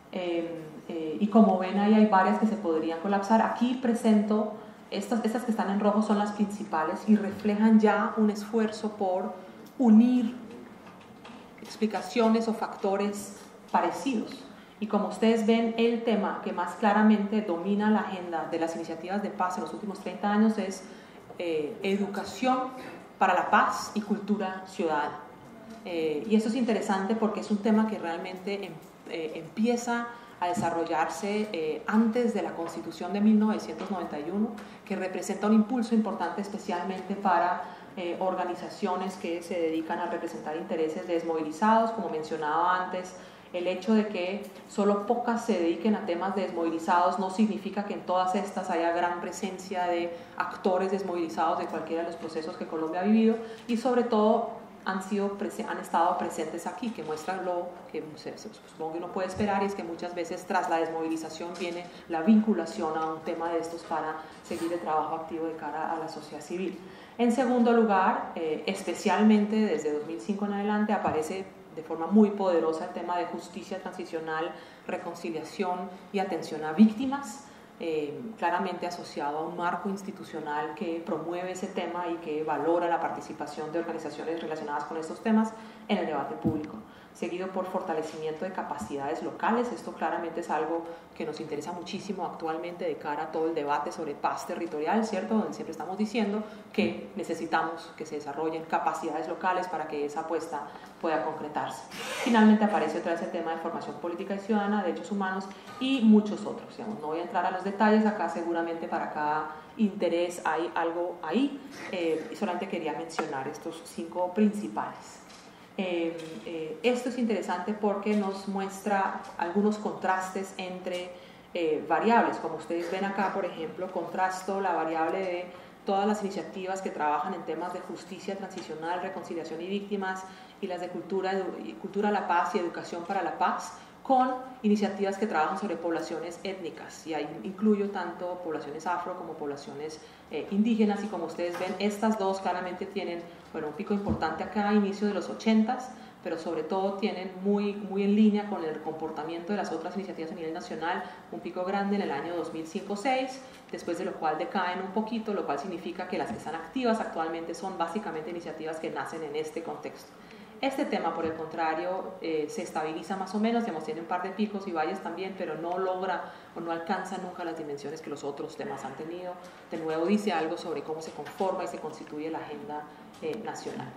Eh, eh, y como ven ahí hay varias que se podrían colapsar. Aquí presento Estas, estas que están en rojo son las principales y reflejan ya un esfuerzo por unir explicaciones o factores parecidos. Y como ustedes ven, el tema que más claramente domina la agenda de las iniciativas de paz en los últimos treinta años es eh, educación para la paz y cultura ciudadana. Eh, y eso es interesante porque es un tema que realmente em, eh, empieza a desarrollarse eh, antes de la Constitución de mil novecientos noventa y uno, que representa un impulso importante especialmente para eh, organizaciones que se dedican a representar intereses de desmovilizados. Como mencionaba antes, el hecho de que solo pocas se dediquen a temas de desmovilizados no significa que en todas estas haya gran presencia de actores desmovilizados de cualquiera de los procesos que Colombia ha vivido, y sobre todo Han, sido, han estado presentes aquí, que muestra lo que se, se, supongo que uno puede esperar, y es que muchas veces tras la desmovilización viene la vinculación a un tema de estos para seguir el trabajo activo de cara a la sociedad civil. En segundo lugar, eh, especialmente desde dos mil cinco en adelante, aparece de forma muy poderosa el tema de justicia transicional, reconciliación y atención a víctimas, Eh, claramente asociado a un marco institucional que promueve ese tema y que valora la participación de organizaciones relacionadas con estos temas en el debate público, seguido por fortalecimiento de capacidades locales. Esto claramente es algo que nos interesa muchísimo actualmente de cara a todo el debate sobre paz territorial, ¿cierto? Donde siempre estamos diciendo que necesitamos que se desarrollen capacidades locales para que esa apuesta pueda concretarse. Finalmente aparece otra vez el tema de formación política y ciudadana, derechos humanos y muchos otros. Digamos, no voy a entrar a los detalles acá, seguramente para cada interés hay algo ahí, eh, y solamente quería mencionar estos cinco principales. Eh, eh, esto es interesante porque nos muestra algunos contrastes entre eh, variables. Como ustedes ven acá, por ejemplo, contrasto la variable de todas las iniciativas que trabajan en temas de justicia transicional, reconciliación y víctimas, y las de cultura, cultura a la paz y educación para la paz, con iniciativas que trabajan sobre poblaciones étnicas, y ahí incluyo tanto poblaciones afro como poblaciones eh, indígenas. Y como ustedes ven, estas dos claramente tienen, bueno, un pico importante acá a inicio de los ochentas, pero sobre todo tienen muy, muy en línea con el comportamiento de las otras iniciativas a nivel nacional, un pico grande en el año dos mil cinco seis, después de lo cual decaen un poquito, lo cual significa que las que están activas actualmente son básicamente iniciativas que nacen en este contexto. Este tema, por el contrario, eh, se estabiliza más o menos, digamos, tiene un par de picos y valles también, pero no logra o no alcanza nunca las dimensiones que los otros temas han tenido. De nuevo dice algo sobre cómo se conforma y se constituye la agenda eh, nacional.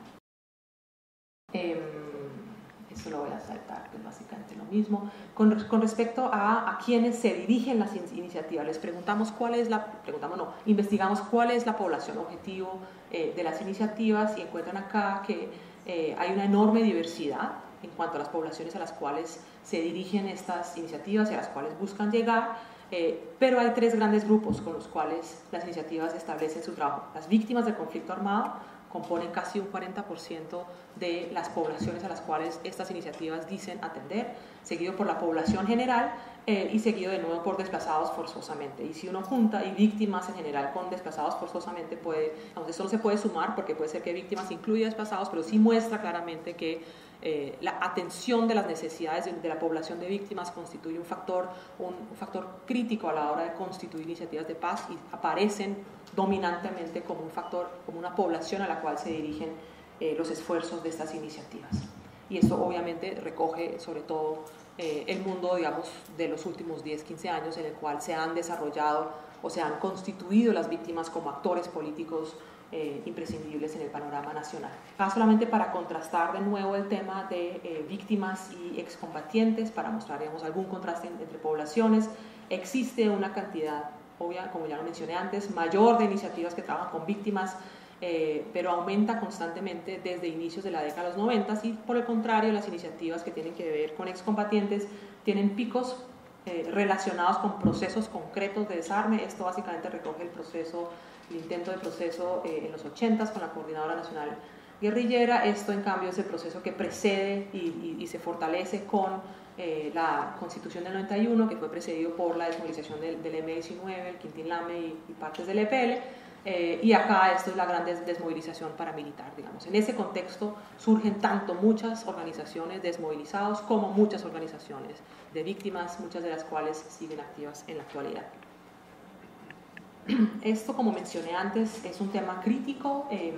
Eh, esto lo voy a saltar, que es básicamente lo mismo. Con, con respecto a, a quienes se dirigen las in iniciativas, les preguntamos cuál es la, preguntamos no, investigamos cuál es la población objetivo eh, de las iniciativas, y encuentran acá que Eh, hay una enorme diversidad en cuanto a las poblaciones a las cuales se dirigen estas iniciativas y a las cuales buscan llegar, eh, pero hay tres grandes grupos con los cuales las iniciativas establecen su trabajo. Las víctimas del conflicto armado componen casi un cuarenta por ciento de las poblaciones a las cuales estas iniciativas dicen atender, seguido por la población general eh, y seguido de nuevo por desplazados forzosamente. Y si uno junta y víctimas en general con desplazados forzosamente, puede, aunque esto no se puede sumar porque puede ser que víctimas incluya desplazados, pero sí muestra claramente que eh, la atención de las necesidades de, de la población de víctimas constituye un factor, un, un factor crítico a la hora de constituir iniciativas de paz y aparecen dominantemente como un factor, como una población a la cual se dirigen eh, los esfuerzos de estas iniciativas. Y esto obviamente recoge sobre todo eh, el mundo, digamos, de los últimos diez, quince años en el cual se han desarrollado o se han constituido las víctimas como actores políticos eh, imprescindibles en el panorama nacional. Acá solamente para contrastar de nuevo el tema de eh, víctimas y excombatientes, para mostrar, digamos, algún contraste entre poblaciones, existe una cantidad obvia, como ya lo mencioné antes, mayor de iniciativas que trabajan con víctimas, eh, pero aumenta constantemente desde inicios de la década de los noventa y por el contrario las iniciativas que tienen que ver con excombatientes tienen picos eh, relacionados con procesos concretos de desarme. Esto básicamente recoge el proceso, el intento de proceso eh, en los ochentas con la Coordinadora Nacional Guerrillera. Esto en cambio es el proceso que precede y, y, y se fortalece con Eh, la Constitución del noventa y uno, que fue precedido por la desmovilización del, del eme diecinueve, el Quintín Lame y, y partes del e pe ele, eh, y acá esto es la gran des desmovilización paramilitar, digamos. En ese contexto surgen tanto muchas organizaciones desmovilizados como muchas organizaciones de víctimas, muchas de las cuales siguen activas en la actualidad. Esto, como mencioné antes, es un tema crítico. Eh,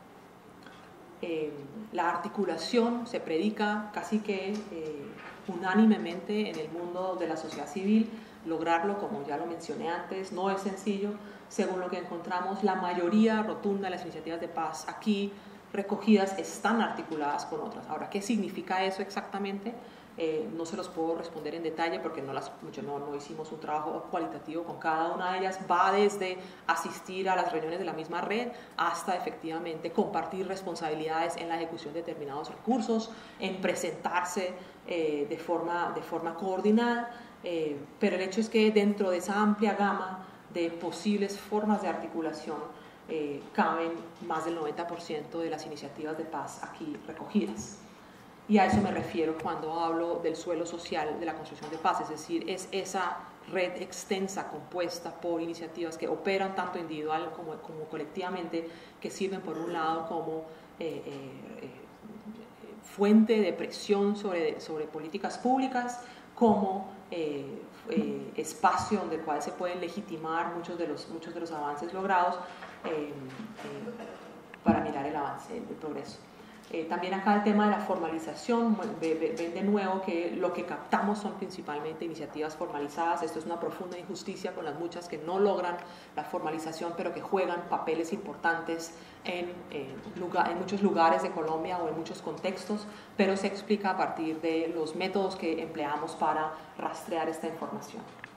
eh, la articulación se predica casi que eh, unánimemente en el mundo de la sociedad civil. Lograrlo, como ya lo mencioné antes, no es sencillo. Según lo que encontramos, la mayoría rotunda de las iniciativas de paz aquí recogidas están articuladas con otras. Ahora, ¿qué significa eso exactamente? Eh, no se los puedo responder en detalle porque no, las, no, no hicimos un trabajo cualitativo con cada una de ellas. Va desde asistir a las reuniones de la misma red hasta efectivamente compartir responsabilidades en la ejecución de determinados recursos, en presentarse eh, de, forma, de forma coordinada, eh, pero el hecho es que dentro de esa amplia gama de posibles formas de articulación eh, caben más del noventa por ciento de las iniciativas de paz aquí recogidas. Y a eso me refiero cuando hablo del suelo social de la construcción de paz, es decir, es esa red extensa compuesta por iniciativas que operan tanto individual como, como colectivamente, que sirven por un lado como eh, eh, eh, fuente de presión sobre, sobre políticas públicas, como eh, eh, espacio donde el cual se pueden legitimar muchos de los, muchos de los avances logrados eh, eh, para mirar el avance, el progreso. Eh, también acá el tema de la formalización, ven de nuevo que lo que captamos son principalmente iniciativas formalizadas. Esto es una profunda injusticia con las muchas que no logran la formalización, pero que juegan papeles importantes en, en, lugar, en muchos lugares de Colombia o en muchos contextos, pero se explica a partir de los métodos que empleamos para rastrear esta información.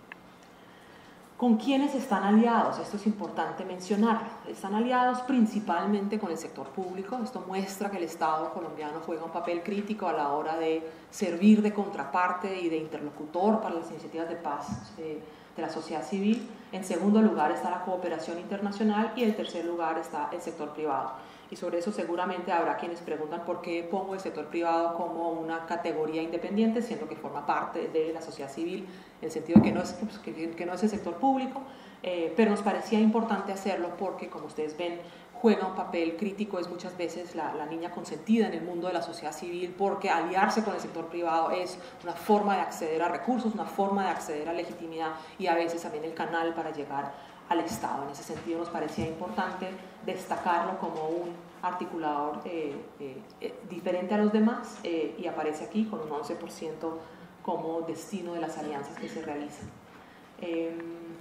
¿Con quiénes están aliados? Esto es importante mencionarlo. Están aliados principalmente con el sector público. Esto muestra que el Estado colombiano juega un papel crítico a la hora de servir de contraparte y de interlocutor para las iniciativas de paz eh, de la sociedad civil. En segundo lugar está la cooperación internacional y en tercer lugar está el sector privado. Y sobre eso seguramente habrá quienes preguntan por qué pongo el sector privado como una categoría independiente, siendo que forma parte de la sociedad civil, en el sentido de que no es, pues, que, que no es el sector público, eh, pero nos parecía importante hacerlo porque, como ustedes ven, juega un papel crítico, es muchas veces la, la niña consentida en el mundo de la sociedad civil, porque aliarse con el sector privado es una forma de acceder a recursos, una forma de acceder a legitimidad y a veces también el canal para llegar al Estado. En ese sentido nos parecía importante destacarlo como un articulador eh, eh, eh, diferente a los demás eh, y aparece aquí con un once por ciento como destino de las alianzas que se realizan. Eh,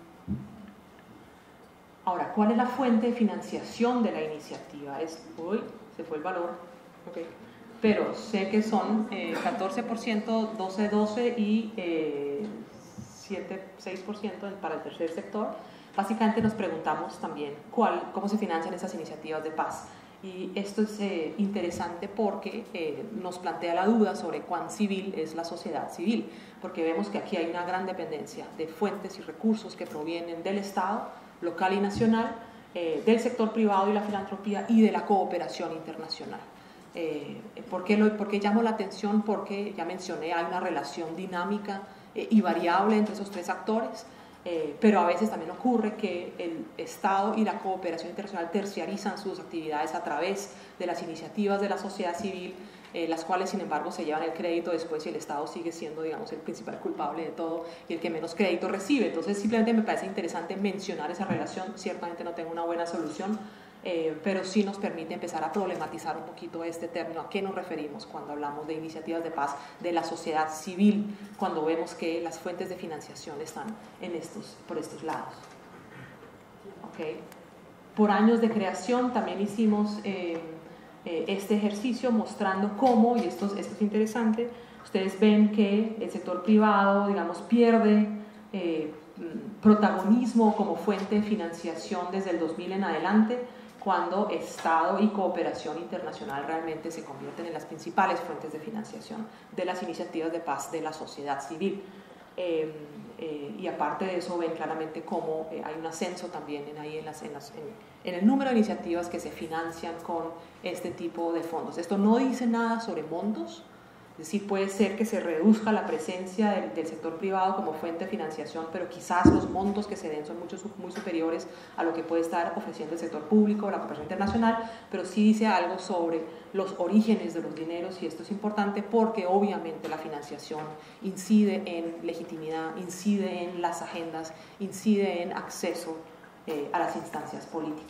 ahora, ¿cuál es la fuente de financiación de la iniciativa? Es, uy, se fue el valor, okay. Pero sé que son eh, catorce por ciento, doce por ciento, doce por ciento y eh, siete, seis por ciento para el tercer sector. Básicamente nos preguntamos también cuál, cómo se financian esas iniciativas de paz. Y esto es eh, interesante porque eh, nos plantea la duda sobre cuán civil es la sociedad civil, porque vemos que aquí hay una gran dependencia de fuentes y recursos que provienen del Estado, local y nacional, eh, del sector privado y la filantropía y de la cooperación internacional. Eh, ¿por qué, lo, ¿Por qué llamo la atención? Porque ya mencioné, hay una relación dinámica eh, y variable entre esos tres actores. Eh, pero a veces también ocurre que el Estado y la cooperación internacional terciarizan sus actividades a través de las iniciativas de la sociedad civil, eh, las cuales sin embargo se llevan el crédito después y el Estado sigue siendo, digamos, el principal culpable de todo y el que menos crédito recibe. Entonces simplemente me parece interesante mencionar esa relación. Ciertamente no tengo una buena solución, Eh, pero sí nos permite empezar a problematizar un poquito este término, a qué nos referimos cuando hablamos de iniciativas de paz de la sociedad civil, cuando vemos que las fuentes de financiación están en estos, por estos lados. Okay. Por años de creación también hicimos eh, eh, este ejercicio mostrando cómo, y esto, esto es interesante, ustedes ven que el sector privado, digamos, pierde eh, protagonismo como fuente de financiación desde el dos mil en adelante, cuando Estado y cooperación internacional realmente se convierten en las principales fuentes de financiación de las iniciativas de paz de la sociedad civil. Eh, eh, y aparte de eso ven claramente cómo eh, hay un ascenso también en, ahí en, las, en, las, en, en el número de iniciativas que se financian con este tipo de fondos. Esto no dice nada sobre montos. Es decir, puede ser que se reduzca la presencia del, del sector privado como fuente de financiación, pero quizás los montos que se den son mucho, muy superiores a lo que puede estar ofreciendo el sector público o la cooperación internacional, pero sí dice algo sobre los orígenes de los dineros, y esto es importante porque obviamente la financiación incide en legitimidad, incide en las agendas, incide en acceso eh, a las instancias políticas.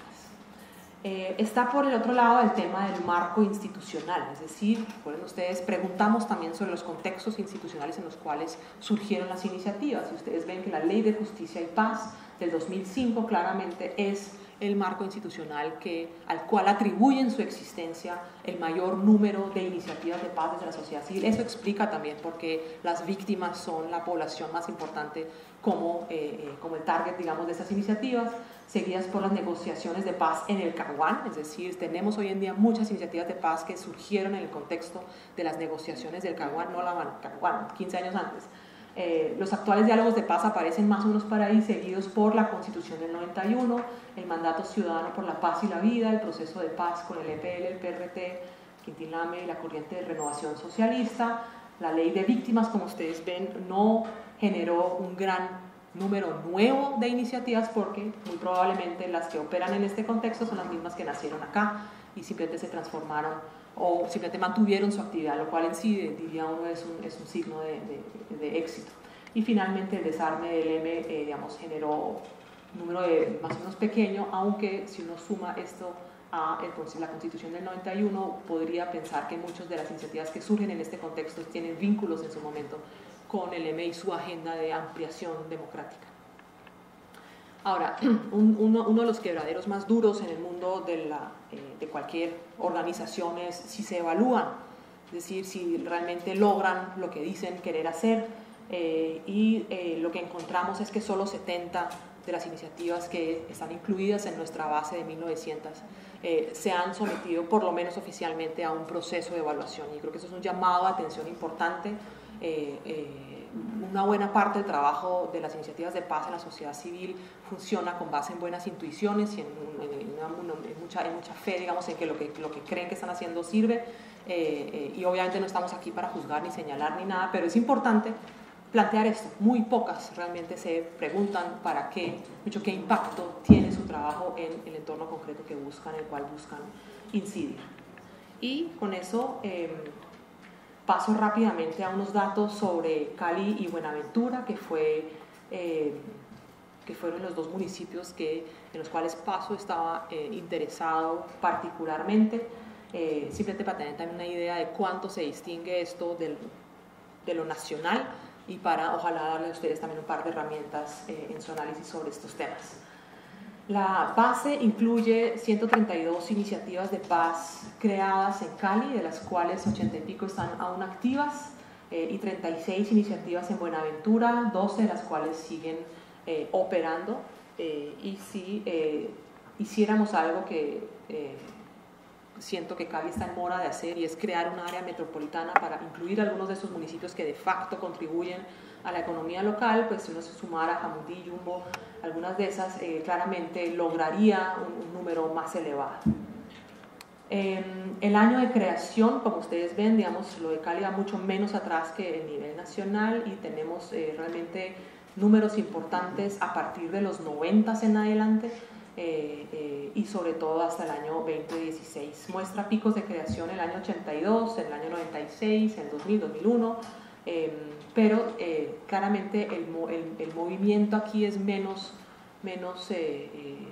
Eh, está por el otro lado el tema del marco institucional, es decir, recuerden ustedes, preguntamos también sobre los contextos institucionales en los cuales surgieron las iniciativas, y ustedes ven que la Ley de Justicia y Paz del dos mil cinco claramente es el marco institucional que, al cual atribuyen su existencia el mayor número de iniciativas de paz desde la sociedad civil. Eso explica también por qué las víctimas son la población más importante como, eh, como el target, digamos, de estas iniciativas, seguidas por las negociaciones de paz en el Caguán. Es decir, tenemos hoy en día muchas iniciativas de paz que surgieron en el contexto de las negociaciones del Caguán, no la Habana, Caguán, quince años antes. Eh, los actuales diálogos de paz aparecen más o menos por ahí, seguidos por la Constitución del noventa y uno, el mandato ciudadano por la paz y la vida, el proceso de paz con el E P L, el P R T, Quintilame y la corriente de renovación socialista. La ley de víctimas, como ustedes ven, no generó un gran número nuevo de iniciativas porque muy probablemente las que operan en este contexto son las mismas que nacieron acá y simplemente se transformaron o simplemente mantuvieron su actividad, lo cual en sí, diría uno, es un, es un signo de, de, de éxito. Y finalmente el desarme del M, eh, digamos, generó un número de, más o menos pequeño, aunque si uno suma esto a el, la Constitución del noventa y uno, podría pensar que muchas de las iniciativas que surgen en este contexto tienen vínculos en su momento con el M y su agenda de ampliación democrática. Ahora, un, uno, uno de los quebraderos más duros en el mundo de, la, eh, de cualquier organización es si se evalúan, es decir, si realmente logran lo que dicen querer hacer, eh, y eh, lo que encontramos es que solo setenta de las iniciativas que están incluidas en nuestra base de mil novecientos eh, se han sometido por lo menos oficialmente a un proceso de evaluación, y creo que eso es un llamado de atención importante. Eh, eh, una buena parte del trabajo de las iniciativas de paz en la sociedad civil funciona con base en buenas intuiciones y en, en, en, una, en, mucha, en mucha fe, digamos, en que lo que, lo que creen que están haciendo sirve, eh, eh, y obviamente no estamos aquí para juzgar ni señalar ni nada, pero es importante plantear esto. Muy pocas realmente se preguntan para qué, mucho qué impacto tiene su trabajo en el entorno concreto que buscan, el cual buscan incidir. Y con eso eh, paso rápidamente a unos datos sobre Cali y Buenaventura, que, fue, eh, que fueron los dos municipios que, en los cuales Paso estaba eh, interesado particularmente, eh, simplemente para tener también una idea de cuánto se distingue esto del, de lo nacional, y para ojalá darle a ustedes también un par de herramientas eh, en su análisis sobre estos temas. La base incluye ciento treinta y dos iniciativas de paz creadas en Cali, de las cuales ochenta y pico están aún activas, eh, y treinta y seis iniciativas en Buenaventura, doce de las cuales siguen eh, operando. Eh, y si eh, hiciéramos algo que, eh, siento que Cali está en mora de hacer, y es crear un área metropolitana para incluir algunos de esos municipios que de facto contribuyen a la economía local. Pues si uno se sumara a Jamundí, Yumbo, algunas de esas, eh, claramente lograría un, un número más elevado. Eh, el año de creación, como ustedes ven, digamos, lo de Cali va mucho menos atrás que el nivel nacional, y tenemos eh, realmente números importantes a partir de los noventas en adelante, eh, eh, y sobre todo hasta el año veinte dieciséis. Muestra picos de creación en el año ochenta y dos, en el año noventa y seis, en dos mil, dos mil uno, eh, pero eh, claramente el, el, el movimiento aquí es menos, menos eh, eh,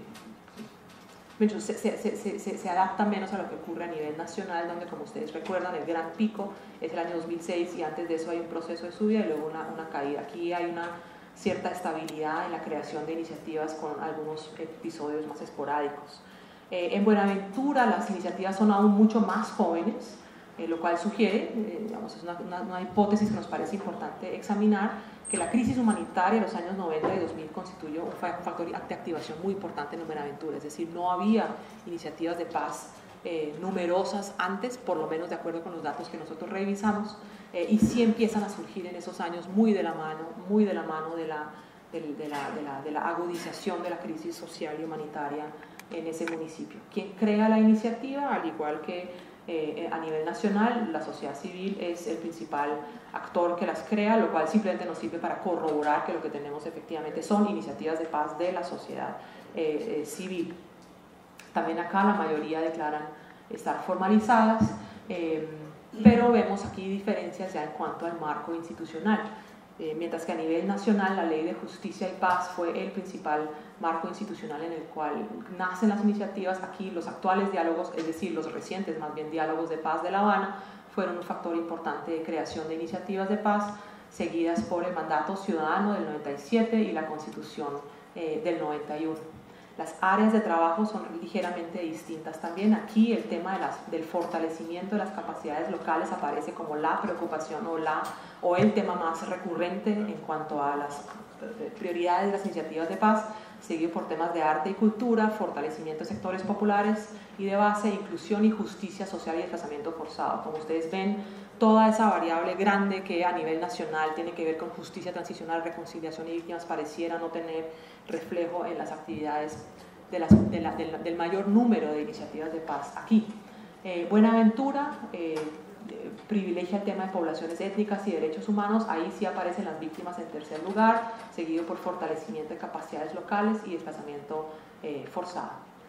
Se, se, se, se, se adapta menos a lo que ocurre a nivel nacional, donde, como ustedes recuerdan, el gran pico es el año dos mil seis, y antes de eso hay un proceso de subida y luego una, una caída. Aquí hay una cierta estabilidad en la creación de iniciativas, con algunos episodios más esporádicos. Eh, en Buenaventura las iniciativas son aún mucho más jóvenes, eh, lo cual sugiere, eh, digamos, es una, una, una hipótesis que nos parece importante examinar, que la crisis humanitaria de los años noventa y dos mil constituyó un factor de activación muy importante en Buenaventura. Es decir, no había iniciativas de paz eh, numerosas antes, por lo menos de acuerdo con los datos que nosotros revisamos, eh, y sí empiezan a surgir en esos años muy de la mano, muy de la mano de la, de, de la, de la, de la agudización de la crisis social y humanitaria en ese municipio. Quien crea la iniciativa, al igual que Eh, a nivel nacional, la sociedad civil es el principal actor que las crea, lo cual simplemente nos sirve para corroborar que lo que tenemos efectivamente son iniciativas de paz de la sociedad eh, eh, civil. También acá la mayoría declaran estar formalizadas, eh, pero vemos aquí diferencias ya en cuanto al marco institucional. Eh, mientras que a nivel nacional la Ley de Justicia y Paz fue el principal marco institucional en el cual nacen las iniciativas, aquí los actuales diálogos, es decir, los recientes más bien diálogos de paz de La Habana, fueron un factor importante de creación de iniciativas de paz, seguidas por el mandato ciudadano del noventa y siete y la Constitución eh, del noventa y uno. Las áreas de trabajo son ligeramente distintas también. Aquí el tema de las, del fortalecimiento de las capacidades locales aparece como la preocupación o, la, o el tema más recurrente en cuanto a las prioridades de las iniciativas de paz, seguido por temas de arte y cultura, fortalecimiento de sectores populares y de base, inclusión y justicia social y desplazamiento forzado. Como ustedes ven, toda esa variable grande que a nivel nacional tiene que ver con justicia transicional, reconciliación y víctimas pareciera no tener reflejo en las actividades de las, de la, de la, del mayor número de iniciativas de paz aquí. Eh, Buenaventura eh, privilegia el tema de poblaciones étnicas y derechos humanos, ahí sí aparecen las víctimas en tercer lugar, seguido por fortalecimiento de capacidades locales y desplazamiento eh, forzado.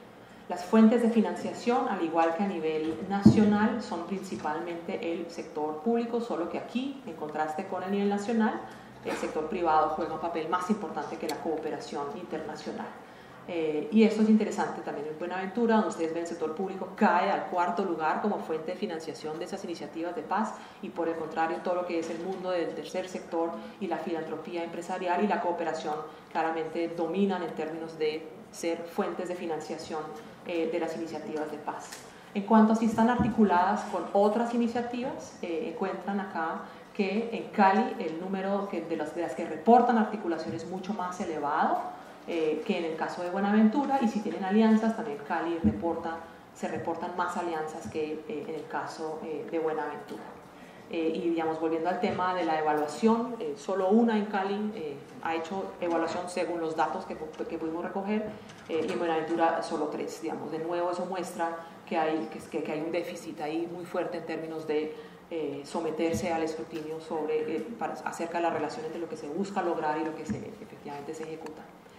Las fuentes de financiación, al igual que a nivel nacional, son principalmente el sector público, solo que aquí, en contraste con el nivel nacional, el sector privado juega un papel más importante que la cooperación internacional. Eh, y esto es interesante también en Buenaventura, donde ustedes ven el sector público cae al cuarto lugar como fuente de financiación de esas iniciativas de paz, y por el contrario todo lo que es el mundo del tercer sector y la filantropía empresarial y la cooperación claramente dominan en términos de ser fuentes de financiación eh, de las iniciativas de paz. En cuanto a si están articuladas con otras iniciativas, eh, encuentran acá que en Cali el número que de, las, de las que reportan articulación es mucho más elevado eh, que en el caso de Buenaventura, y si tienen alianzas también Cali reporta, se reportan más alianzas que eh, en el caso eh, de Buenaventura. Eh, y digamos, volviendo al tema de la evaluación, eh, solo una en Cali eh, ha hecho evaluación según los datos que, que pudimos recoger, eh, y en Buenaventura solo tres, digamos. De nuevo eso muestra que hay, que, que hay un déficit ahí muy fuerte en términos de eh, someterse al escrutinio sobre, eh, para, acerca de la relación entre lo que se busca lograr y lo que se, efectivamente se ejecuta.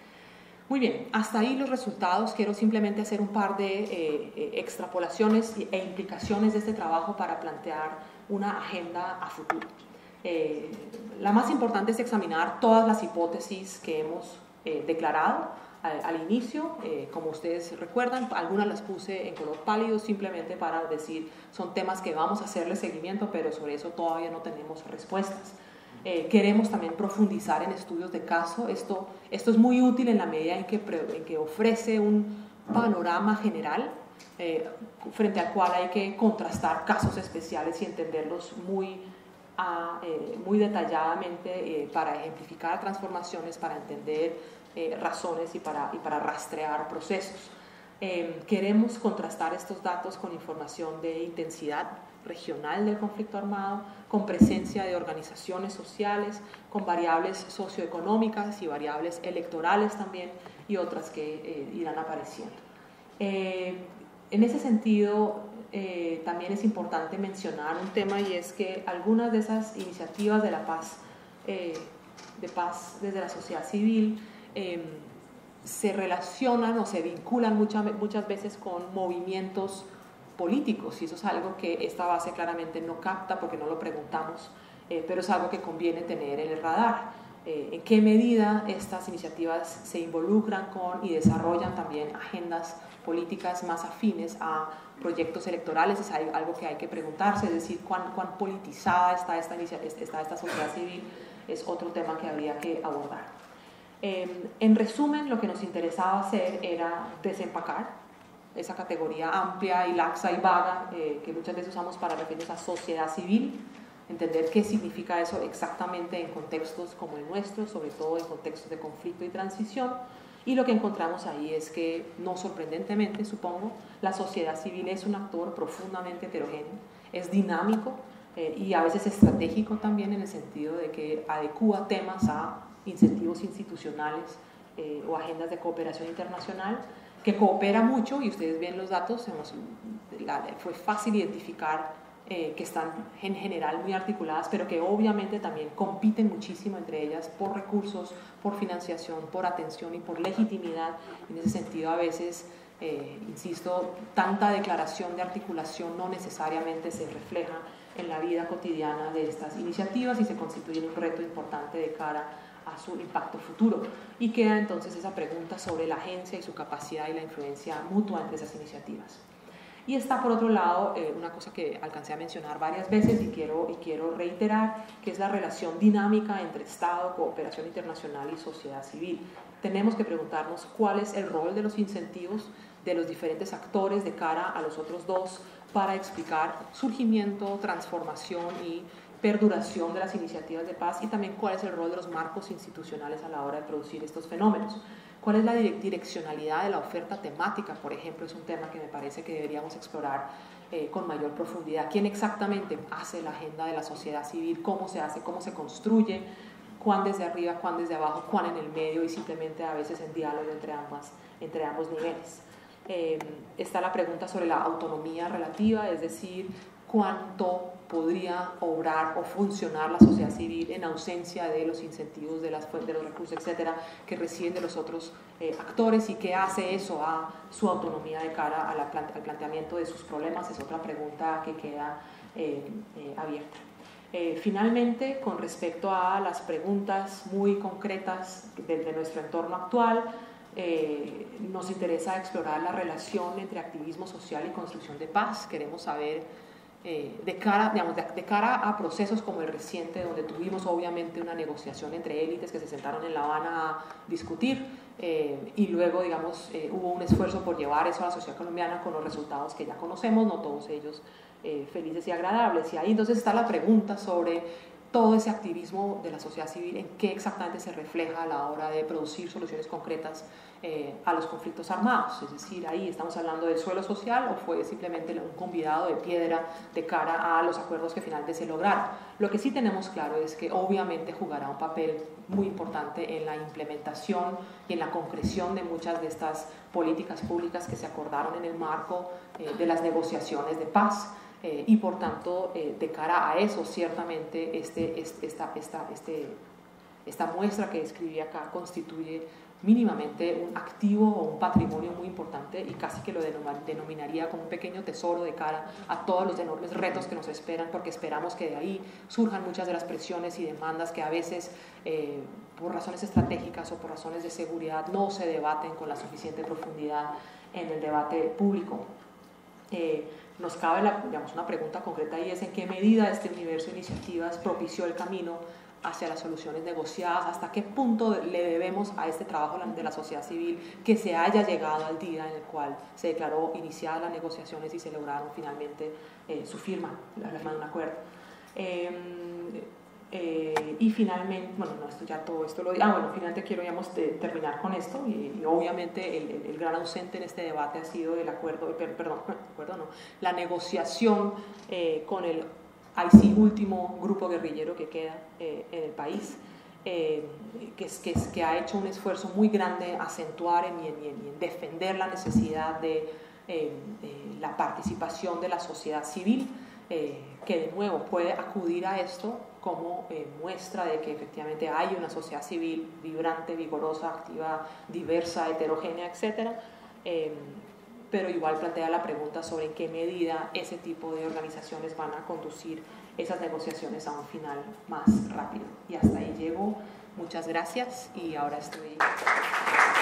Muy bien, hasta ahí los resultados. Quiero simplemente hacer un par de eh, eh, extrapolaciones e implicaciones de este trabajo para plantear una agenda a futuro. Eh, la más importante es examinar todas las hipótesis que hemos eh, declarado al, al inicio. Eh, como ustedes recuerdan, algunas las puse en color pálido simplemente para decir son temas que vamos a hacerle seguimiento, pero sobre eso todavía no tenemos respuestas. Eh, queremos también profundizar en estudios de caso. Esto, esto es muy útil en la medida en que, en que ofrece un panorama general eh, frente al cual hay que contrastar casos especiales y entenderlos muy, a, eh, muy detalladamente eh, para ejemplificar transformaciones, para entender eh, razones y para, y para rastrear procesos. Eh, queremos contrastar estos datos con información de intensidad regional del conflicto armado, con presencia de organizaciones sociales, con variables socioeconómicas y variables electorales también, y otras que eh, irán apareciendo. Eh, en ese sentido, eh, también es importante mencionar un tema, y es que algunas de esas iniciativas de la paz, eh, de paz desde la sociedad civil, eh, se relacionan o se vinculan muchas, muchas veces con movimientos políticos, y eso es algo que esta base claramente no capta porque no lo preguntamos, eh, pero es algo que conviene tener en el radar. Eh, en qué medida estas iniciativas se involucran con y desarrollan también agendas políticas más afines a proyectos electorales, es algo que hay que preguntarse, es decir, cuán, cuán politizada está esta, está esta sociedad civil, es otro tema que habría que abordar. Eh, en resumen, lo que nos interesaba hacer era desempacar esa categoría amplia y laxa y vaga eh, que muchas veces usamos para referirnos a sociedad civil, entender qué significa eso exactamente en contextos como el nuestro, sobre todo en contextos de conflicto y transición, y lo que encontramos ahí es que, no sorprendentemente supongo, la sociedad civil es un actor profundamente heterogéneo, es dinámico eh, y a veces estratégico también, en el sentido de que adecúa temas a incentivos institucionales eh, o agendas de cooperación internacional, que coopera mucho, y ustedes ven los datos, fue fácil identificar eh, que están en general muy articuladas, pero que obviamente también compiten muchísimo entre ellas por recursos, por financiación, por atención y por legitimidad. En ese sentido, a veces, eh, insisto, tanta declaración de articulación no necesariamente se refleja en la vida cotidiana de estas iniciativas y se constituye un reto importante de cara a su impacto futuro. Y queda entonces esa pregunta sobre la agencia y su capacidad y la influencia mutua entre esas iniciativas. Y está, por otro lado, eh, una cosa que alcancé a mencionar varias veces y quiero, y quiero reiterar, que es la relación dinámica entre Estado, cooperación internacional y sociedad civil. Tenemos que preguntarnos cuál es el rol de los incentivos de los diferentes actores de cara a los otros dos para explicar surgimiento, transformación y perduración de las iniciativas de paz, y también cuál es el rol de los marcos institucionales a la hora de producir estos fenómenos. ¿Cuál es la direccionalidad de la oferta temática, por ejemplo? Es un tema que me parece que deberíamos explorar eh, con mayor profundidad. ¿Quién exactamente hace la agenda de la sociedad civil? ¿Cómo se hace? ¿Cómo se construye? ¿Cuán desde arriba? ¿Cuán desde abajo? ¿Cuán en el medio? Y simplemente a veces en diálogo entre, ambas, entre ambos niveles. Eh, está la pregunta sobre la autonomía relativa, es decir, cuánto podría obrar o funcionar la sociedad civil en ausencia de los incentivos, de, las, de los recursos, etcétera, que reciben de los otros eh, actores, y qué hace eso a su autonomía de cara a la, al planteamiento de sus problemas. Es otra pregunta que queda eh, eh, abierta. Eh, finalmente, con respecto a las preguntas muy concretas de, de nuestro entorno actual, eh, nos interesa explorar la relación entre activismo social y construcción de paz. Queremos saber Eh, de, cara, digamos, de, de cara a procesos como el reciente, donde tuvimos obviamente una negociación entre élites que se sentaron en La Habana a discutir, eh, y luego, digamos, eh, hubo un esfuerzo por llevar eso a la sociedad colombiana con los resultados que ya conocemos, no todos ellos eh, felices y agradables. Y ahí entonces está la pregunta sobre todo ese activismo de la sociedad civil, en qué exactamente se refleja a la hora de producir soluciones concretas eh, a los conflictos armados. Es decir, ahí estamos hablando del suelo social, o fue simplemente un convidado de piedra de cara a los acuerdos que finalmente se lograron. Lo que sí tenemos claro es que obviamente jugará un papel muy importante en la implementación y en la concreción de muchas de estas políticas públicas que se acordaron en el marco eh, de las negociaciones de paz. Eh, y por tanto, eh, de cara a eso, ciertamente este, este, esta, esta, este, esta muestra que describí acá constituye mínimamente un activo o un patrimonio muy importante, y casi que lo denominaría como un pequeño tesoro de cara a todos los enormes retos que nos esperan, porque esperamos que de ahí surjan muchas de las presiones y demandas que a veces, eh, por razones estratégicas o por razones de seguridad, no se debaten con la suficiente profundidad en el debate público. Eh, nos cabe la, digamos, una pregunta concreta, y es en qué medida este universo de iniciativas propició el camino hacia las soluciones negociadas, hasta qué punto le debemos a este trabajo de la sociedad civil que se haya llegado al día en el cual se declaró iniciadas las negociaciones y se lograron finalmente eh, su firma, la firma de un acuerdo. Eh, Eh, y finalmente, bueno, no, esto ya todo esto lo ah, bueno, finalmente quiero digamos, de, terminar con esto y, y obviamente el, el, el gran ausente en este debate ha sido el acuerdo, per, perdón, acuerdo no, la negociación eh, con el I C último grupo guerrillero que queda eh, en el país, eh, que, es, que, es, que ha hecho un esfuerzo muy grande acentuar en, y, en, y en defender la necesidad de eh, eh, la participación de la sociedad civil, eh, que de nuevo puede acudir a esto como eh, muestra de que efectivamente hay una sociedad civil vibrante, vigorosa, activa, diversa, heterogénea, etcétera. Eh, pero igual plantea la pregunta sobre en qué medida ese tipo de organizaciones van a conducir esas negociaciones a un final más rápido. Y hasta ahí llego. Muchas gracias y ahora estoy...